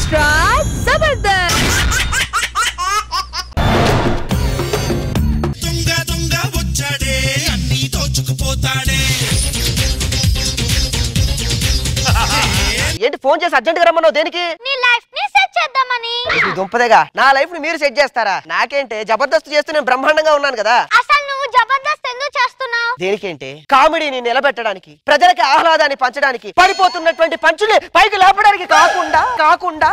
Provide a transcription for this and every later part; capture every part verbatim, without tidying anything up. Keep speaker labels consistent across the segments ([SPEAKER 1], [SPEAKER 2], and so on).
[SPEAKER 1] Extra Jabardasth.
[SPEAKER 2] దొంగ దొంగ వచ్చాడే అన్ని దోచుకుపోతాడే.
[SPEAKER 3] ఏంటి ఫోన్ చేసి అర్జెంట్ గా రమ్మన్నావు దేనికి?
[SPEAKER 4] నీ లైఫ్ ని సెట్ చేద్దామని.
[SPEAKER 3] ఇది దుంపదేగా నా లైఫ్ ని మీరు సెట్ చేస్తారా? నాకేంటే జబర్దస్త్ చేస్తూ నేను బ్రహ్మాండంగా ఉన్నాను కదా.
[SPEAKER 4] అసలు నువ్వు జబర్దస్త్ ఎందుకు చేస్తున్నావు?
[SPEAKER 3] దేనికేంటే కామెడీని నిలబెట్టడానికి, ప్రజలకి ఆహ్లాదాన్ని పంచడానికి, పడిపోతున్నటువంటి పంచుని పైకి లేపడానికి కాకుండా కాకుండా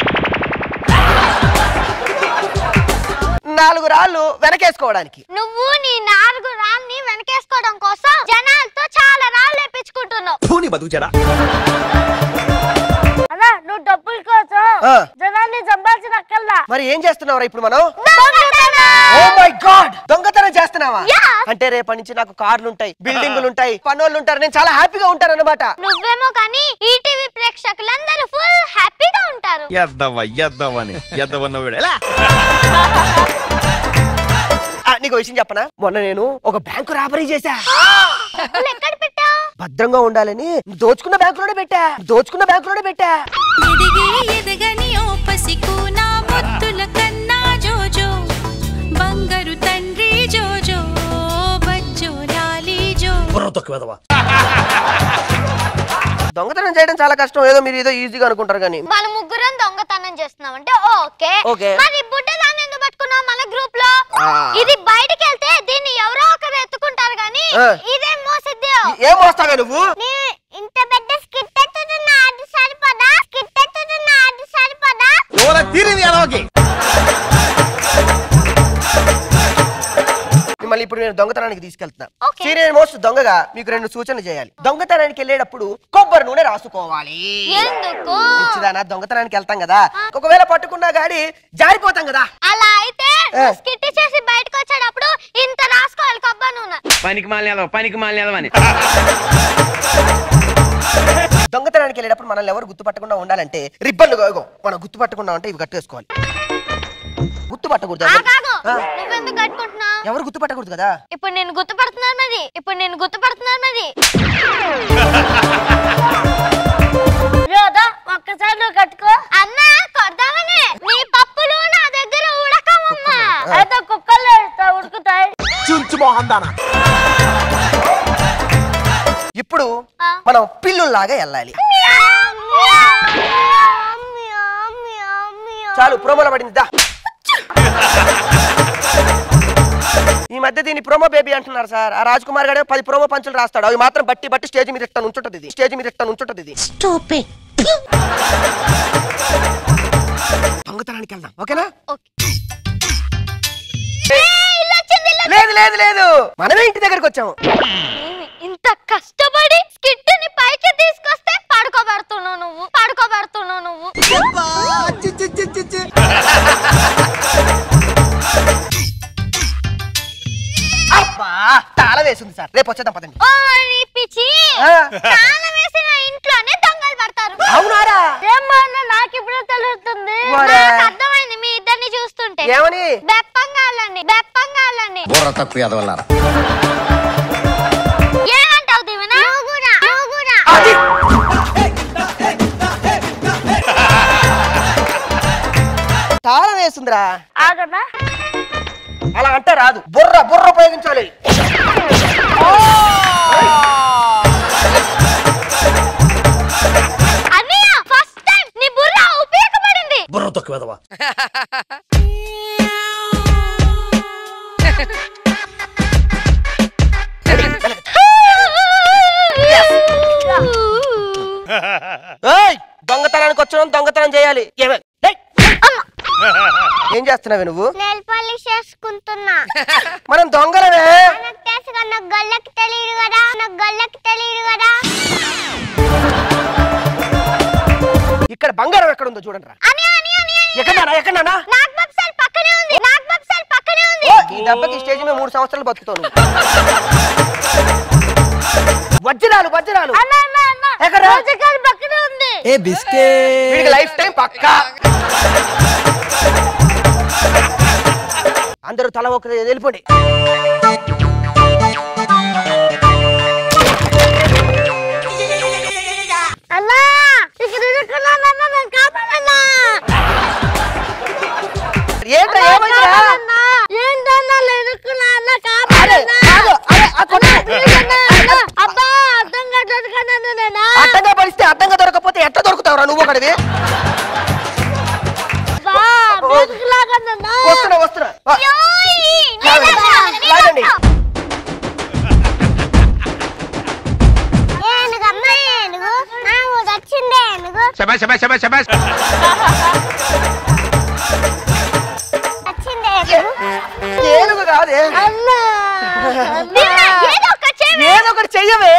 [SPEAKER 3] నాలుగు రాళ్ళు వెనకేసుకోవడానికి.
[SPEAKER 4] నువ్వు నీ నాలుగు రాళ్ళని వెనకేసుకోవడం కోసం జనాలతో చాలా రాళ్ళు లేపించుకుంటున్నావు. అన్నా నువ్వు డబ్బుల కోసం జనాన్ని చంపాల్సినక్కల్లా.
[SPEAKER 3] మరి ఏం చేస్తున్నావురా ఇప్పుడు మనం? ఓ మై గాడ్, దొంగతనం చేస్తున్నావా? అంటే రేపటి నుంచి నాకు కార్లు ఉంటాయి, బిల్డింగులు ఉంటాయి, పనోళ్ళు ఉంటారు, నేను చాలా హ్యాపీగా ఉంటాను అన్నమాట.
[SPEAKER 4] నువ్వేమో కానీ ఈటీవీ ప్రేక్షకులందరూ ఫుల్ హ్యాపీగా ఉంటారు.
[SPEAKER 3] నీకు విషయం చెప్పనా? మొన్న నేను ఒక బ్యాంకు రాబరీ చేశా.
[SPEAKER 4] ఎక్కడ పెట్టావు?
[SPEAKER 3] భద్రంగా ఉండాలని దోచుకున్న బ్యాంకులోనే పెట్టా దోచుకున్న బ్యాంకులోనే పెట్టా
[SPEAKER 5] బంగారు తండ్రి జోజో బజ్జో లాలి జో.
[SPEAKER 3] దొంగతనం చేయడం చాలా కష్టం, ఏదో మీరు ఏదో ఈజీగా అనుకుంటారు కానీ.
[SPEAKER 4] మన ముగ్గురం దొంగతనం చేస్తున్నాం అంటే ఓకే
[SPEAKER 3] ఓకే.
[SPEAKER 4] మరి బుడ్డదాన్ని ఎందుకు పట్టుకున్నాం మన గ్రూప్ లో? ఇది బయటికి వెళ్తే దీన్ని ఎవరో ఒకరు ఎత్తుకుంటారు కానీ ఇదేం మోసిద్ది.
[SPEAKER 3] ఏం మోస్తావే నువ్వు?
[SPEAKER 4] ఇంత పెద్ద స్కిట్ ఎత్తుతున్నా అది సరిపదా? స్కిట్ ఎత్తుతున్నా అది సరిపదా?
[SPEAKER 3] మళ్ళీ ఇప్పుడు నేను దొంగతనానికి తీసుకెళ్తున్నా. సీనియర్ మోస్ట్ దొంగగా మీకు రెండు సూచనలు చేయాలి. దొంగతనానికి వెళ్ళేటప్పుడు కొబ్బరి నూనె రాసుకోవాలి.
[SPEAKER 4] ఎందుకు?
[SPEAKER 3] పిచ్చిదానా, దొంగతనానికి వెళ్తాం కదా, ఒకవేళ పట్టుకున్నా గాడి జారిపోతాం కదా.
[SPEAKER 4] అలా అయితే స్కిట్ చేసి బయటకు వచ్చేటప్పుడు ఇంత రాసుకోవాలి కొబ్బరి నూనె.
[SPEAKER 6] పనికి మాలేదో పనికి మాలేదో అని.
[SPEAKER 3] దొంగతనానికి వెళ్ళేటప్పుడు మనల్ని ఎవరు గుర్తుపట్టకుండా ఉండాలంటే రిబ్బన్లు మనం గుర్తుపట్టకుండా ఉంటే ఇవి కట్టేసుకోవాలి. గుర్తుపట్టకూడదు.
[SPEAKER 4] నువ్వెందుకు కట్టుకుంటున్నావు?
[SPEAKER 3] ఎవరు గుర్తుపట్టకూడదు కదా.
[SPEAKER 4] ఇప్పుడు నేను గుర్తుపడుతున్నాను మరి ఇప్పుడు నేను గుర్తుపడుతున్నాను మరి ఒక్కసారి నువ్వు కట్టుకో అన్నా. కొడదామని నీ పప్పులు నా దగ్గర ఉడకమమ్మా. అయితే కుక్కలు ఉడుకుతాయి.
[SPEAKER 3] ఇప్పుడు మనం పిల్లుల్లాగా వెళ్ళాలి. చాలు ప్రోమోలో పడింది దా. ఈ మధ్య దీన్ని ప్రోమో బేబీ అంటున్నారు సార్. ఆ రాజ్ కుమార్ గారు పది ప్రోమో పంచులు రాస్తాడు, అవి మాత్రం బట్టి బట్టి స్టేజ్ మీద ఇట్లా ఉంచుంటది ఇది స్టేజ్ మీద ఇట్లా ఉంచుంటది ఇది. దొంగతనానికి వెళ్దాం ఓకేనా? లేదు లేదు లేదు, మనమే ఇంటి దగ్గరకు వచ్చాము.
[SPEAKER 4] ఇంత కష్టపడి స్కిట్ ని పైకి తీసుకొస్తే పడుకోబెడుతున్నావు నువ్వు పడుకోబెడుతున్నావు నువ్వు
[SPEAKER 3] తాళం వేసింది సార్, రేపు వచ్చేద్దాం పదండి.
[SPEAKER 4] పిచ్చి తాళం వేసిన ఇంట్లోనే దొంగలు పడతారు.
[SPEAKER 3] అవునారా?
[SPEAKER 4] నాకు ఇప్పుడు తెలుస్తుంది, అర్థమైంది మీ ఇద్దరిని చూస్తుంటే.
[SPEAKER 3] ఏమని?
[SPEAKER 4] బెప్పంగాళ్ళని బెప్పంగాళ్ళని ఏమంటావు దీవెన?
[SPEAKER 3] తాళం వేసిందిరా.
[SPEAKER 4] ఆగనా?
[SPEAKER 3] అలా అంటే రాదు, బుర్ర బుర్ర ఉపయోగించాలి.
[SPEAKER 4] అన్నయ్య ఫస్ట్ టైం నీ బుర్ర ఉపయోగపడింది.
[SPEAKER 3] బుర్ర తక్కువదవా. దొంగతనానికి వచ్చిన దొంగతనం చేయాలి. ఏం చేస్తున్నావే నువ్వు?
[SPEAKER 4] నెయిల్ పాలిష్ చేసుకుంటున్నా.
[SPEAKER 3] మనం దొంగలమే.
[SPEAKER 4] నాకు తెలుసు కదా, నాకు గొల్లకి తెలియదు కదా నాకు గొల్లకి తెలియదు కదా.
[SPEAKER 3] ఇక్కడ బంగారం ఎక్కడ ఉందో చూడండి రా. ఎక్కడనా ఎక్కడనా?
[SPEAKER 4] నాగ్ బక్సాల్ పక్కనే ఉంది. నాగ్ బక్సాల్ పక్కనే ఉంది.
[SPEAKER 3] ఈ దెబ్బకి స్టేజ్ మీద మూడు సంవత్సరాలు బతుకుతాను. వజ్రాలు వజ్రాలు ఎక్కడ?
[SPEAKER 4] పక్కనే ఉంది.
[SPEAKER 3] ఏ బిస్కెట్, వీడికి లైఫ్ టైం పక్కా. అందరూ తల ఒకరు వెళ్ళిపోండి.
[SPEAKER 4] అన్నా ఇక్కడ
[SPEAKER 3] మాట్లాడేది వస్తున్నా వస్తున్నా లాగండి
[SPEAKER 6] శబాష్ శబాష్ శబాష్ శబాష్
[SPEAKER 3] ఏనుగు కాదే ఏదో ఒకటి చెయ్యవే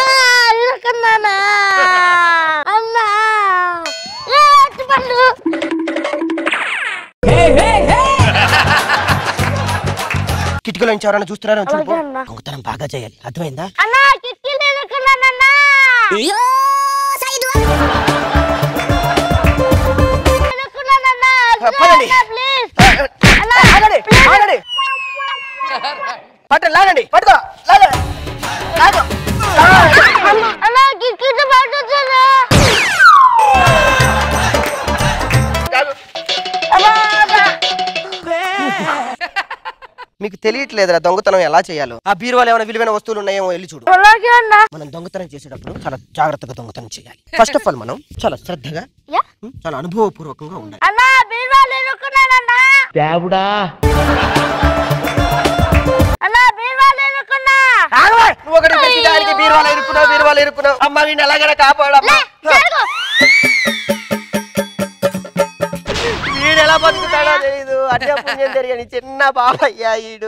[SPEAKER 3] కిటికీలో నుంచి ఎవరైనా చూస్తున్నారో చూపు దొంగతనం బాగా చేయాలి అర్థమైందా పట్టు లాగండి పట్టుకో లాగండి లాగు మీకు తెలియట్లేదురా దొంగతనం ఎలా చేయాలో ఆ బీరువాలో ఏమైనా విలువైన వస్తువులు ఉన్నాయేమో వెళ్ళి చూడు మనం దొంగతనం చేసేటప్పుడు చాలా జాగ్రత్తగా దొంగతనం చేయాలి ఫస్ట్ ఆఫ్ ఆల్ మనం చాలా శ్రద్ధగా చాలా అనుభవపూర్వకంగా ఉండాలి దేవుడా నువ్వు ఒకటి దానికి బీరువాలో ఇరుక్కున్నావు బీరువాలో ఇరుక్కున్నావు అమ్మ వీడిని ఎలాగైనా కాపాడమ్మా వీడు ఎలా బతుకుతాడో తెలీదు అట్టే పుణ్యం తెలియని చిన్న బాబయ్యా ఈడు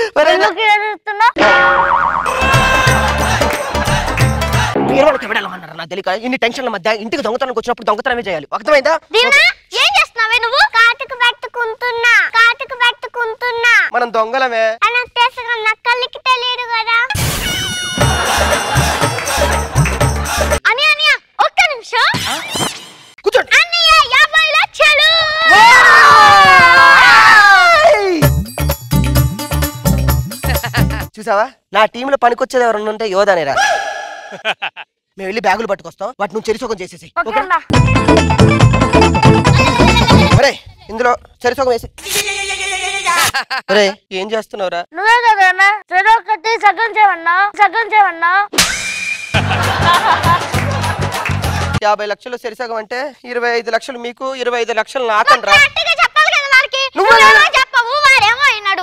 [SPEAKER 3] బీరువాలోకి వెళ్ళాలన్నారు నాకు తెలియక ఇన్ని టెన్షన్ల మధ్య ఇంటికి దొంగతనానికి వచ్చినప్పుడు దొంగతనమే చేయాలి అర్థమైందా
[SPEAKER 4] ఏం చేస్తున్నావే నువ్వు కాటుకు పెట్టుకుంటున్నా కాటుకు పెట్టుకుంటున్నా
[SPEAKER 3] మనం దొంగలమే
[SPEAKER 4] నాకు తెలుసు నా కళ్ళకి తెలియదు కదా అని అనియా ఒక్క నిమిషం
[SPEAKER 3] కూర్చోండి
[SPEAKER 4] అన్నయ్య యాభై లక్షలు
[SPEAKER 3] చూసావా నా టీంలో పనికొచ్చేది ఎవరన్నా ఉంటే యోధానేరా మేము వెళ్ళి బ్యాగులు పట్టుకొస్తాం వాటి నువ్వు చెరిసోకం చేసేసి ఒరే ఇందులో చెరిసోకం వేసి ఒరే ఏం చేస్తున్నావురా
[SPEAKER 4] నువ్వే కదా చెడు ఒకటి సగం చేయమన్నా సగం చేయమన్నా
[SPEAKER 3] యాభై లక్షలు చెరిసోకం అంటే ఇరవై ఐదు లక్షలు మీకు ఇరవై ఐదు లక్షలు నాకండ్రా
[SPEAKER 4] చెప్పాలి కదా వారికి చెప్పవు వాడేమో అయినాడు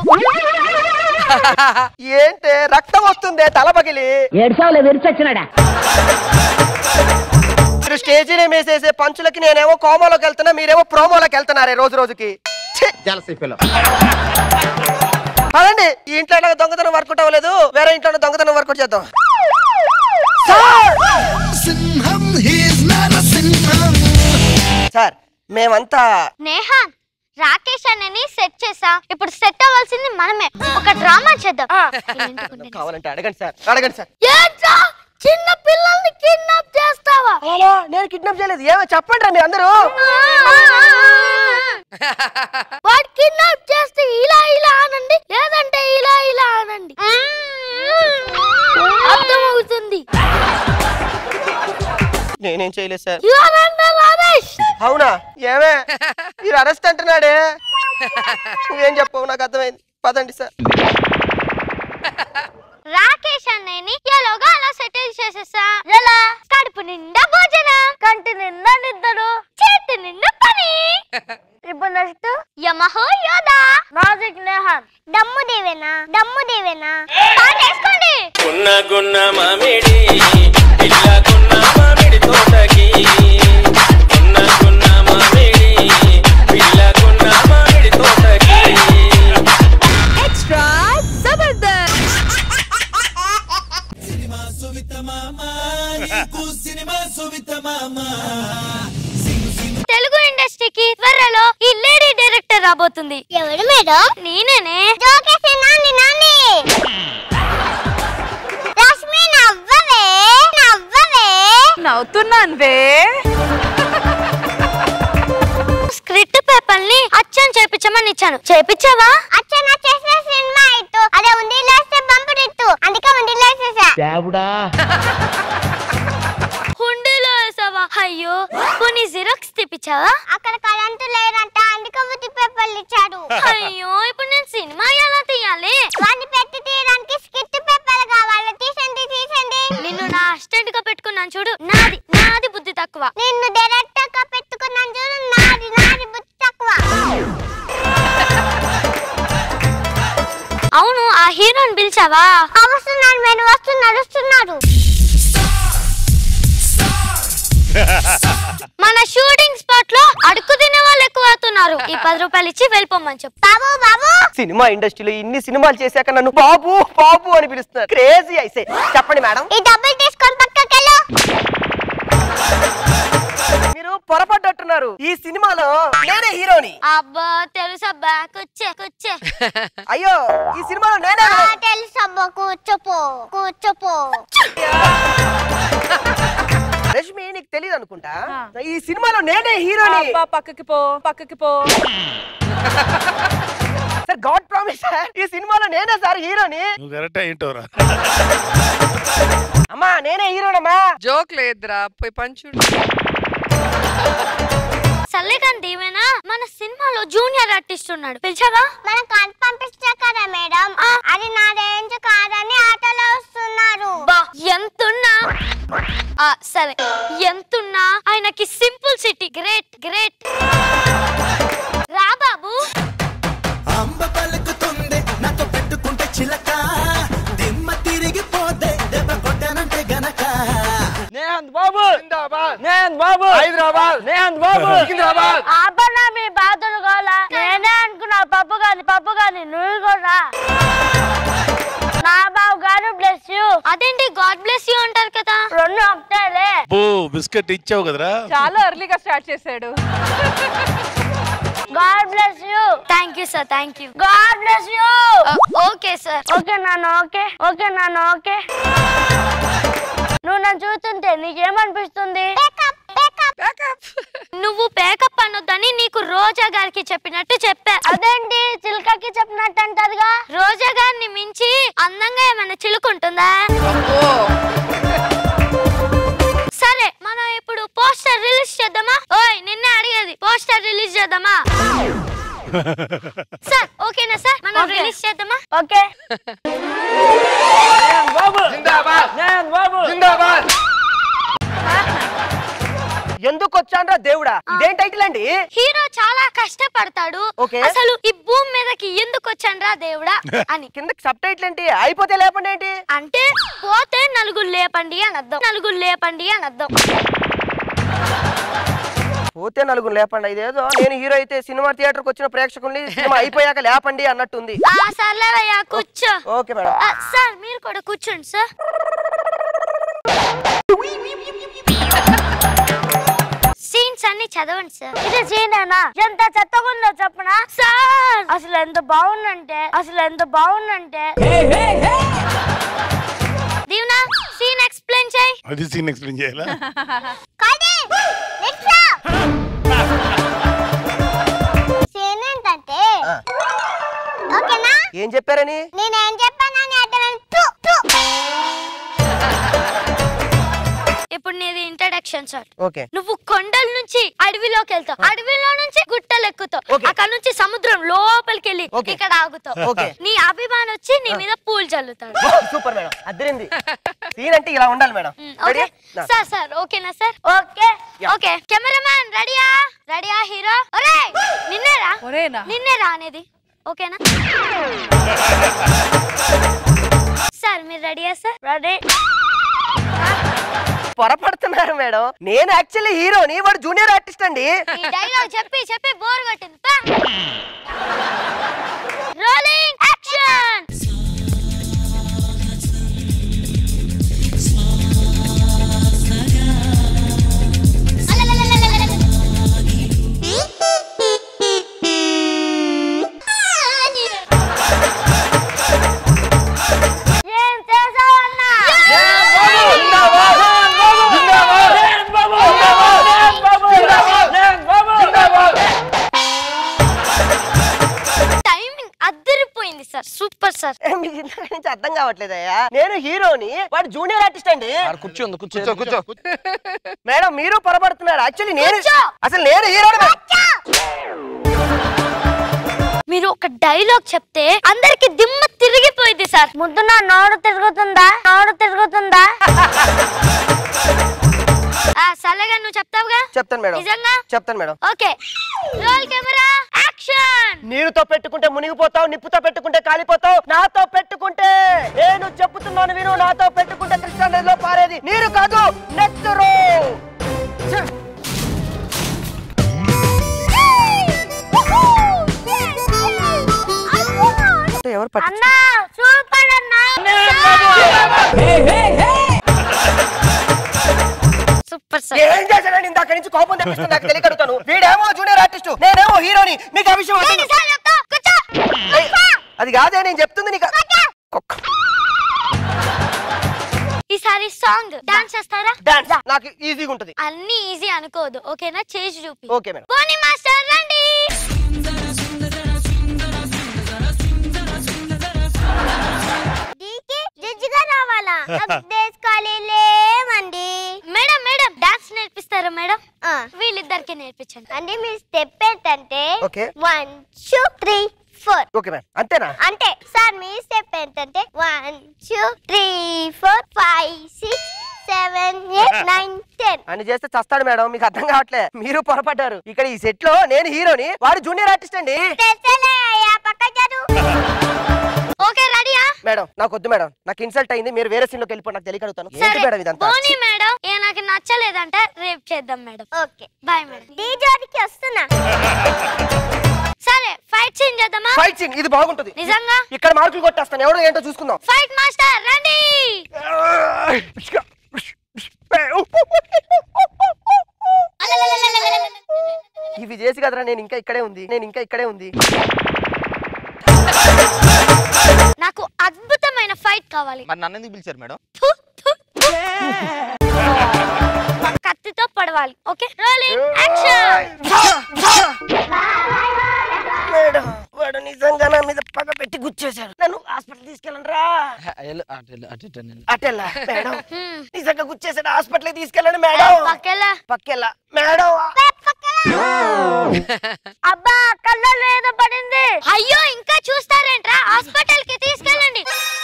[SPEAKER 3] ఏంటే రక్తం వస్తుంది తల పగిలి
[SPEAKER 1] ఏడ్చావులే విరిచొచ్చినాడా
[SPEAKER 3] మీరు స్టేజీని మేసేసే పంచులకి నేనేమో కోమోలోకి వెళ్తున్నా మీరేమో ప్రోమోలోకి వెళ్తున్నారే రోజు రోజుకి అదండి ఈ ఇంట్లో దొంగతనం వర్కౌట్ అవ్వలేదు వేరే ఇంట్లో దొంగతనం వర్కౌట్ చేద్దాం సార్ మేమంతా
[SPEAKER 4] నేహా రాకేష్ అన్నని సెట్ చేసా ఇప్పుడు సెట్ అవ్వాల్సింది మనమే ఒక డ్రామా చేద్దాం
[SPEAKER 3] కావాలంటే అడగండి సార్ అడగండి సార్
[SPEAKER 4] చిన్న పిల్లల్ని కిడ్నాప్ చేస్తావా
[SPEAKER 3] నేను కిడ్నాప్ చేయలేదు ఏమో చెప్పండి రా మీరు అందరూ
[SPEAKER 4] వాడు కిడ్నాప్ చేస్తే ఇలా ఇలా అనండి లేదంటే ఇలా ఇలా అనండి అర్థమవుతుంది
[SPEAKER 3] నేనేం చేయలేదు సార్ అవునా ఏమే మీరు అరెస్ట్ అంటున్నాడే నువ్వేం చెప్పవు నాకు అర్థమైంది పదండి సార్
[SPEAKER 4] రాకేష్ అన్నయ్యని ఎలాగో అలా సెటిల్ చేసేసా ఎలా కడుపు నిండా భోజనం కంటి నిండా నిద్రలు చేతి నిండా పని ఇప్పుడు నెక్స్ట్ యమహో యోధా మ్యాజిక్ నేహన్ దమ్ము దేవేనా దమ్ము దేవేనా పాట వేసుకోండి
[SPEAKER 2] గున్న గున్న మామిడి ఇల్ల గున్న మామిడి తోటకి గున్న గున్న మామిడి ఇల్ల గున్న మామిడి తోటకి
[SPEAKER 1] ఎక్స్ట్రా జబర్దస్త్
[SPEAKER 2] సినిమా సువిత మామా నీకు సినిమా సువిత మామా
[SPEAKER 4] తెలుగు ఇండస్ట్రీకి త్వరలో ఈ లేడీ డైరెక్టర్ రాబోతుంది ఎవరు మేడం నేనేనే జోకేసి నాని నాని రష్మి నవ్వవే నవ్వవే
[SPEAKER 1] నవ్వుతున్నాన్వే
[SPEAKER 4] స్క్రిప్ట్ పేపర్ ని అచ్చం చేపించమని ఇచ్చాను చేపించావా అచ్చన చేసిన సినిమా ఇట్టు అదే ఉంది లేస్తే బంపడిట్టు అందుకే ఉంది లేసేసా
[SPEAKER 3] దేవుడా
[SPEAKER 4] హుండీలో వేసావా అయ్యో కొన్ని జిరాక్స్ తెప్పించావా అక్కడ కరెంటు లేదంట అందుకే ఉత్తి పేపర్లు ఇచ్చాడు అయ్యో ఇప్పుడు నేను సినిమా ఎలా తీయాలి వాడిని పెట్టి తీయడానికి స్క్రిప్ట్ పేపర్ కావాలి తీసండి తీసండి నిన్ను నా అసిస్టెంట్ గా పెట్టుకున్నాను చూడు నాది నాది బుద్ధి తక్కువ నిన్ను డైరెక్టర్ గా పిలిచావా? వస్తున్నాడు మేడం, వస్తున్నాడు వస్తున్నాడు. మన షూటింగ్ స్పాట్ లో అడుగు తినే వాళ్ళు ఎక్కువ అవుతున్నారు. ఈ పది రూపాయలు ఇచ్చి వెళ్ళిపోమని చెప్పు. బాబు బాబు
[SPEAKER 3] సినిమా ఇండస్ట్రీలో ఇన్ని సినిమాలు చేశాక నన్ను బాబు బాబు అని పిలుస్తున్నారు. క్రేజీ అయితే. చెప్పండి మేడం.
[SPEAKER 4] ఈ డబ్బులు తీసుకొని పక్కకెళ్ళు.
[SPEAKER 3] మీరు పొరపడ్డట్టున్నారు. ఈ సినిమాలో నేనే హీరోని.
[SPEAKER 4] అబ్బా తెలుసబ్బా, కూర్చే కూర్చే.
[SPEAKER 3] అయ్యో ఈ సినిమాలో నేనే.
[SPEAKER 4] తెలుసబ్బా, కూర్చోపో కూర్చోపో.
[SPEAKER 3] రష్మి నీకు తెలియదు అనుకుంటా, ఈ సినిమాలో నేనే హీరోని.
[SPEAKER 1] పక్కకి పో పక్కకి పో.
[SPEAKER 3] సార్ గాడ్ ప్రామిస్ సార్, ఈ సినిమాలో నేనే సార్ హీరోని.
[SPEAKER 7] నువ్వు కరెక్ట్ ఏంటోరా?
[SPEAKER 3] అమ్మా నేనే హీరోనమ్మా.
[SPEAKER 8] జోక్ లేదురా, పోయి పంచుడు.
[SPEAKER 4] సల్లేకండి ఏమైనా మన సినిమాలో జూనియర్ ఆర్టిస్ట్ ఉన్నాడు, పిలిచావా? మన కార్డ్ పంపిస్తా కదా మేడం, అది నా రేంజ్ కాదని ఆటోలో వస్తున్నారు. ఎంతున్నా సరే, ఎంతున్నా ఆయనకి సింపుల్ సిటీ గ్రేట్ గ్రేట్. రా బాబు.
[SPEAKER 2] అంబ పలుకుతుంది నాతో పెట్టుకుంటే చిలక, దిమ్మ తిరిగిపోతే దెబ్బ కొట్టానంటే గనక.
[SPEAKER 3] నేహంత్ బాబు జిందాబాద్, నేహంత్ బాబు హైదరాబాద్, నేహంత్ బాబు సికింద్రాబాద్.
[SPEAKER 4] ఆపన్నా మీ బాధలు గోలా. నేనే అనుకున్నా పప్పు గాని పప్పు గాని నువ్వు కూడా. నా బాబు గారు బ్లెస్ యూ. అదేంటి గాడ్ బ్లెస్ యూ అంటారు కదా? రెండు ఒకటేలే.
[SPEAKER 7] బో బిస్కెట్ ఇచ్చావు కదరా.
[SPEAKER 1] చాలా ఎర్లీగా స్టార్ట్ చేశాడు.
[SPEAKER 4] God bless you. Thank you sir, thank you. God bless you. Okay sir. Okay నాన్న, ఓకే ఓకే నాన్న, ఓకే. నువ్వు నన్ను చూస్తుంటే నీకేమనిపిస్తుంది? నువ్వు పేకప్ అనొద్దని నీకు రోజా గారికి చెప్పినట్టు చెప్పా. అదేంటి చిలుకకి చెప్పినట్టు అంటారుగా? రోజా గారిని మించి అందంగా ఏమైనా చిలుకుంటుందా? సరే మనం ఇప్పుడు పోస్టర్ రిలీజ్ చేద్దామా? ఓయ్ నిన్నే అడిగేది, పోస్టర్ రిలీజ్ చేద్దామా? సార్ ఓకేనా సార్, మనం రిలీజ్ చేద్దామా? ఓకే.
[SPEAKER 3] జిందాబాద్, నేహంత్ బాబు జిందాబాద్. ఎందుకు వచ్చాన్రా దేవుడా? ఇదేం టైటిల్ అండి?
[SPEAKER 4] హీరో చాలా కష్టపడతాడు, అసలు ఈ భూమి మీదకి ఎందుకు వచ్చాన్రా దేవుడా అని.
[SPEAKER 3] కిందకి సబ్ టైటిల్ ఏంటి? అయిపోతే లేపండి ఏంటి
[SPEAKER 4] అంటే పోతే నలుగురు లేపండి అని అర్థం. నలుగురు లేపండి అని అర్థం.
[SPEAKER 3] పోతే నలుగురు లేపండి. ఇదేదో నేను హీరో అయితే సినిమా థియేటర్కి వచ్చిన ప్రేక్షకుల్ని సినిమా అయిపోయాక లేపండి అన్నట్టుంది.
[SPEAKER 4] సర్లేవయ్యా కూర్చో.
[SPEAKER 3] Okay madam.
[SPEAKER 4] సార్ మీరు కూడా కూర్చోండి సార్. సీన్స్ అన్ని చదవండి సార్. ఇది సీనేనా? ఎంత చెత్తగుందో చెప్పనా సార్? అసలు ఎంత బాగుందంటే అసలు ఎంత బాగుందంటే దీవెనా సీన్ ఎక్స్ప్లెయిన్ చేయి.
[SPEAKER 7] అది సీన్ ఎక్స్ప్లెయిన్ చేయాలా?
[SPEAKER 4] సీన్ ఏంటంటే ఓకేనా?
[SPEAKER 3] ఏం చెప్పారని?
[SPEAKER 4] నేనేం చెప్పానని అర్థం. ఇప్పుడు నీది ఇంట్రడక్షన్ సార్.
[SPEAKER 3] ఓకే.
[SPEAKER 4] నువ్వు కొండల నుంచి అడవిలోకి వెళ్తావు, అడవిలో నుంచి గుట్టలు ఎక్కుతావు, అక్కడ నుంచి సముద్రం లోపలికి వెళ్ళి ఇక్కడ ఆగుతావు. నీ అభిమానం వచ్చి నీ మీద పూలు చల్లుతాడు.
[SPEAKER 3] సూపర్ మేడం, అద్దరింది. సీన్ అంటే ఇలా ఉండాలి మేడం.
[SPEAKER 4] సార్ సార్ ఓకేనా సార్? Okay okay. కెమెరామ్యాన్ రెడీయా? రెడీయా హీరో? ఒరేయ్ నిన్నేరా నిన్నేరా అనేది ఓకేనా? సార్ మీరు రెడీయా సార్? రెడీ.
[SPEAKER 3] పొరపడుతున్నారు మేడం, నేను యాక్చువల్లీ హీరోని, వాడు జూనియర్ ఆర్టిస్ట్ అండి.
[SPEAKER 4] ఈ డైలాగ్ చెప్పి చెప్పి బోర్ కొట్టింది. Rolling action. ఏం చేసావన్నా? టైమింగ్ అద్దరిపోయింది సార్, సూపర్ సార్.
[SPEAKER 3] మీకు ఇంతకు నుంచి అర్థం కావట్లేదయ్యా, నేను హీరోని, వాడు జూనియర్ ఆర్టిస్ట్ అండి.
[SPEAKER 9] కూర్చోండి కూర్చో కూర్చో.
[SPEAKER 3] మేడం మీరు పొరపడుతున్నారు, యాక్చువల్లీ నేను అసలు నేను హీరోని.
[SPEAKER 4] మీరు ఒక డైలాగ్ చెప్తే అందరికి దిమ్మ తిరిగిపోయింది సార్. ముందు నా నోడు తిరుగుతుందా? నోడు తిరుగుతుందా? సల్లగా నువ్వు చెప్తావుగా?
[SPEAKER 3] చెప్తాను మేడం
[SPEAKER 4] నిజంగా
[SPEAKER 3] చెప్తాను madam.
[SPEAKER 4] Okay roll camera action.
[SPEAKER 3] నీరుతో పెట్టుకుంటే మునిగిపోతావు, నిప్పుతో పెట్టుకుంటే కాలిపోతావు, నాతో పెట్టుకుంటే నేను చెప్పుతున్నాను విను, నాతో పెట్టుకుంటే కృష్ణా నదిలో పారేది నీరు కాదు నెత్తరు. ఎవరు
[SPEAKER 4] అన్నా సూపర్ అన్నా. Super sir.
[SPEAKER 3] ఏం చేశాడని ఇందాక నుంచి కోపం తెప్పిస్తుంది నాకు తెలియకడుగుతాను. వీడేమో జూనియర్ ఆర్టిస్ట్, నేనేమో హీరోని. మీకు ఆ విషయం అది కాదే నేను చెప్తుంది నీకు.
[SPEAKER 4] ఈసారి సాంగ్ డాన్స్ చేస్తారా?
[SPEAKER 3] డాన్స్ నాకు ఈజీగా ఉంటది.
[SPEAKER 4] అన్ని ఈజీ అనుకోదు, ఓకేనా? చేసి చూపి.
[SPEAKER 3] Okay madam.
[SPEAKER 4] పోనీ మాస్టర్ రండి. జడ్జిగా రావాలా? లేమండి మేడం. మేడం డాన్స్ నేర్పిస్తారా మేడం? వీళ్ళిద్దరికి నేర్పించండి. అంటే మీ స్టెప్ ఏంటంటే one two three four.
[SPEAKER 3] Okay madam అంతేనా?
[SPEAKER 4] అంటే సార్ మీ స్టెప్ ఏంటంటే one two three four five six seven eight nine ten
[SPEAKER 3] అని చేస్తే చస్తాడు మేడం. మీకు అర్థం కావట్లే, మీరు పొరపడ్డారు. ఇక్కడ ఈ సెట్ లో నేను హీరోని, వాడు జూనియర్ ఆర్టిస్ట్ అండి.
[SPEAKER 4] ఓకే రెడీయా
[SPEAKER 3] మేడం? నాకు వద్దు మేడం, నాకు ఇన్సల్ట్ అయింది. మీరు వేరే సీన్ లోకి వెళ్ళిపోయి నాకు తెలియకడుగుతాను. ఏంటి మేడం ఇదంతా?
[SPEAKER 4] పోనీ మేడం ఏ నాకు నచ్చలేదంటే రేపు చేద్దాం మేడం. Okay bye madam. డీ జోడికి వస్తున్నా. సరే ఫైట్ సీన్ చేద్దామా?
[SPEAKER 3] ఫైట్ సీన్ ఇది బాగుంటది
[SPEAKER 4] నిజంగా.
[SPEAKER 3] ఇక్కడ మార్కులు కొట్టేస్తాను, ఎవడో ఏంటో చూసుకుందాం.
[SPEAKER 4] ఫైట్ మాస్టర్ రండి.
[SPEAKER 3] ఇవి చేసి కదరా నేను ఇంకా ఇక్కడే ఉంది, నేను ఇంకా ఇక్కడే ఉంది.
[SPEAKER 4] నాకు అద్భుతమైన ఫైట్ కావాలి.
[SPEAKER 9] మరి నన్ను ఎందుకు పిలిచారు మేడం?
[SPEAKER 4] కత్తితో పడవాలి. Okay rolling action.
[SPEAKER 3] మేడం వాడు నిజంగా నా మీద పగ పెట్టి గుచ్చేశాడు. నన్ను హాస్పిటల్ తీసుకెళ్ళండి రా. అటెల్లా మేడం? నిజంగా గుచ్చేసాడు, హాస్పిటల్ తీసుకెళ్ళండి మేడం.
[SPEAKER 4] పక్కెలా
[SPEAKER 3] పక్కెళ్ళా మేడం.
[SPEAKER 4] అబ్బా కళ్ళలో ఏదో పడింది. అయ్యో ఇంకా చూస్తారేంట్రా, హాస్పిటల్ కి తీసుకెళ్ళండి.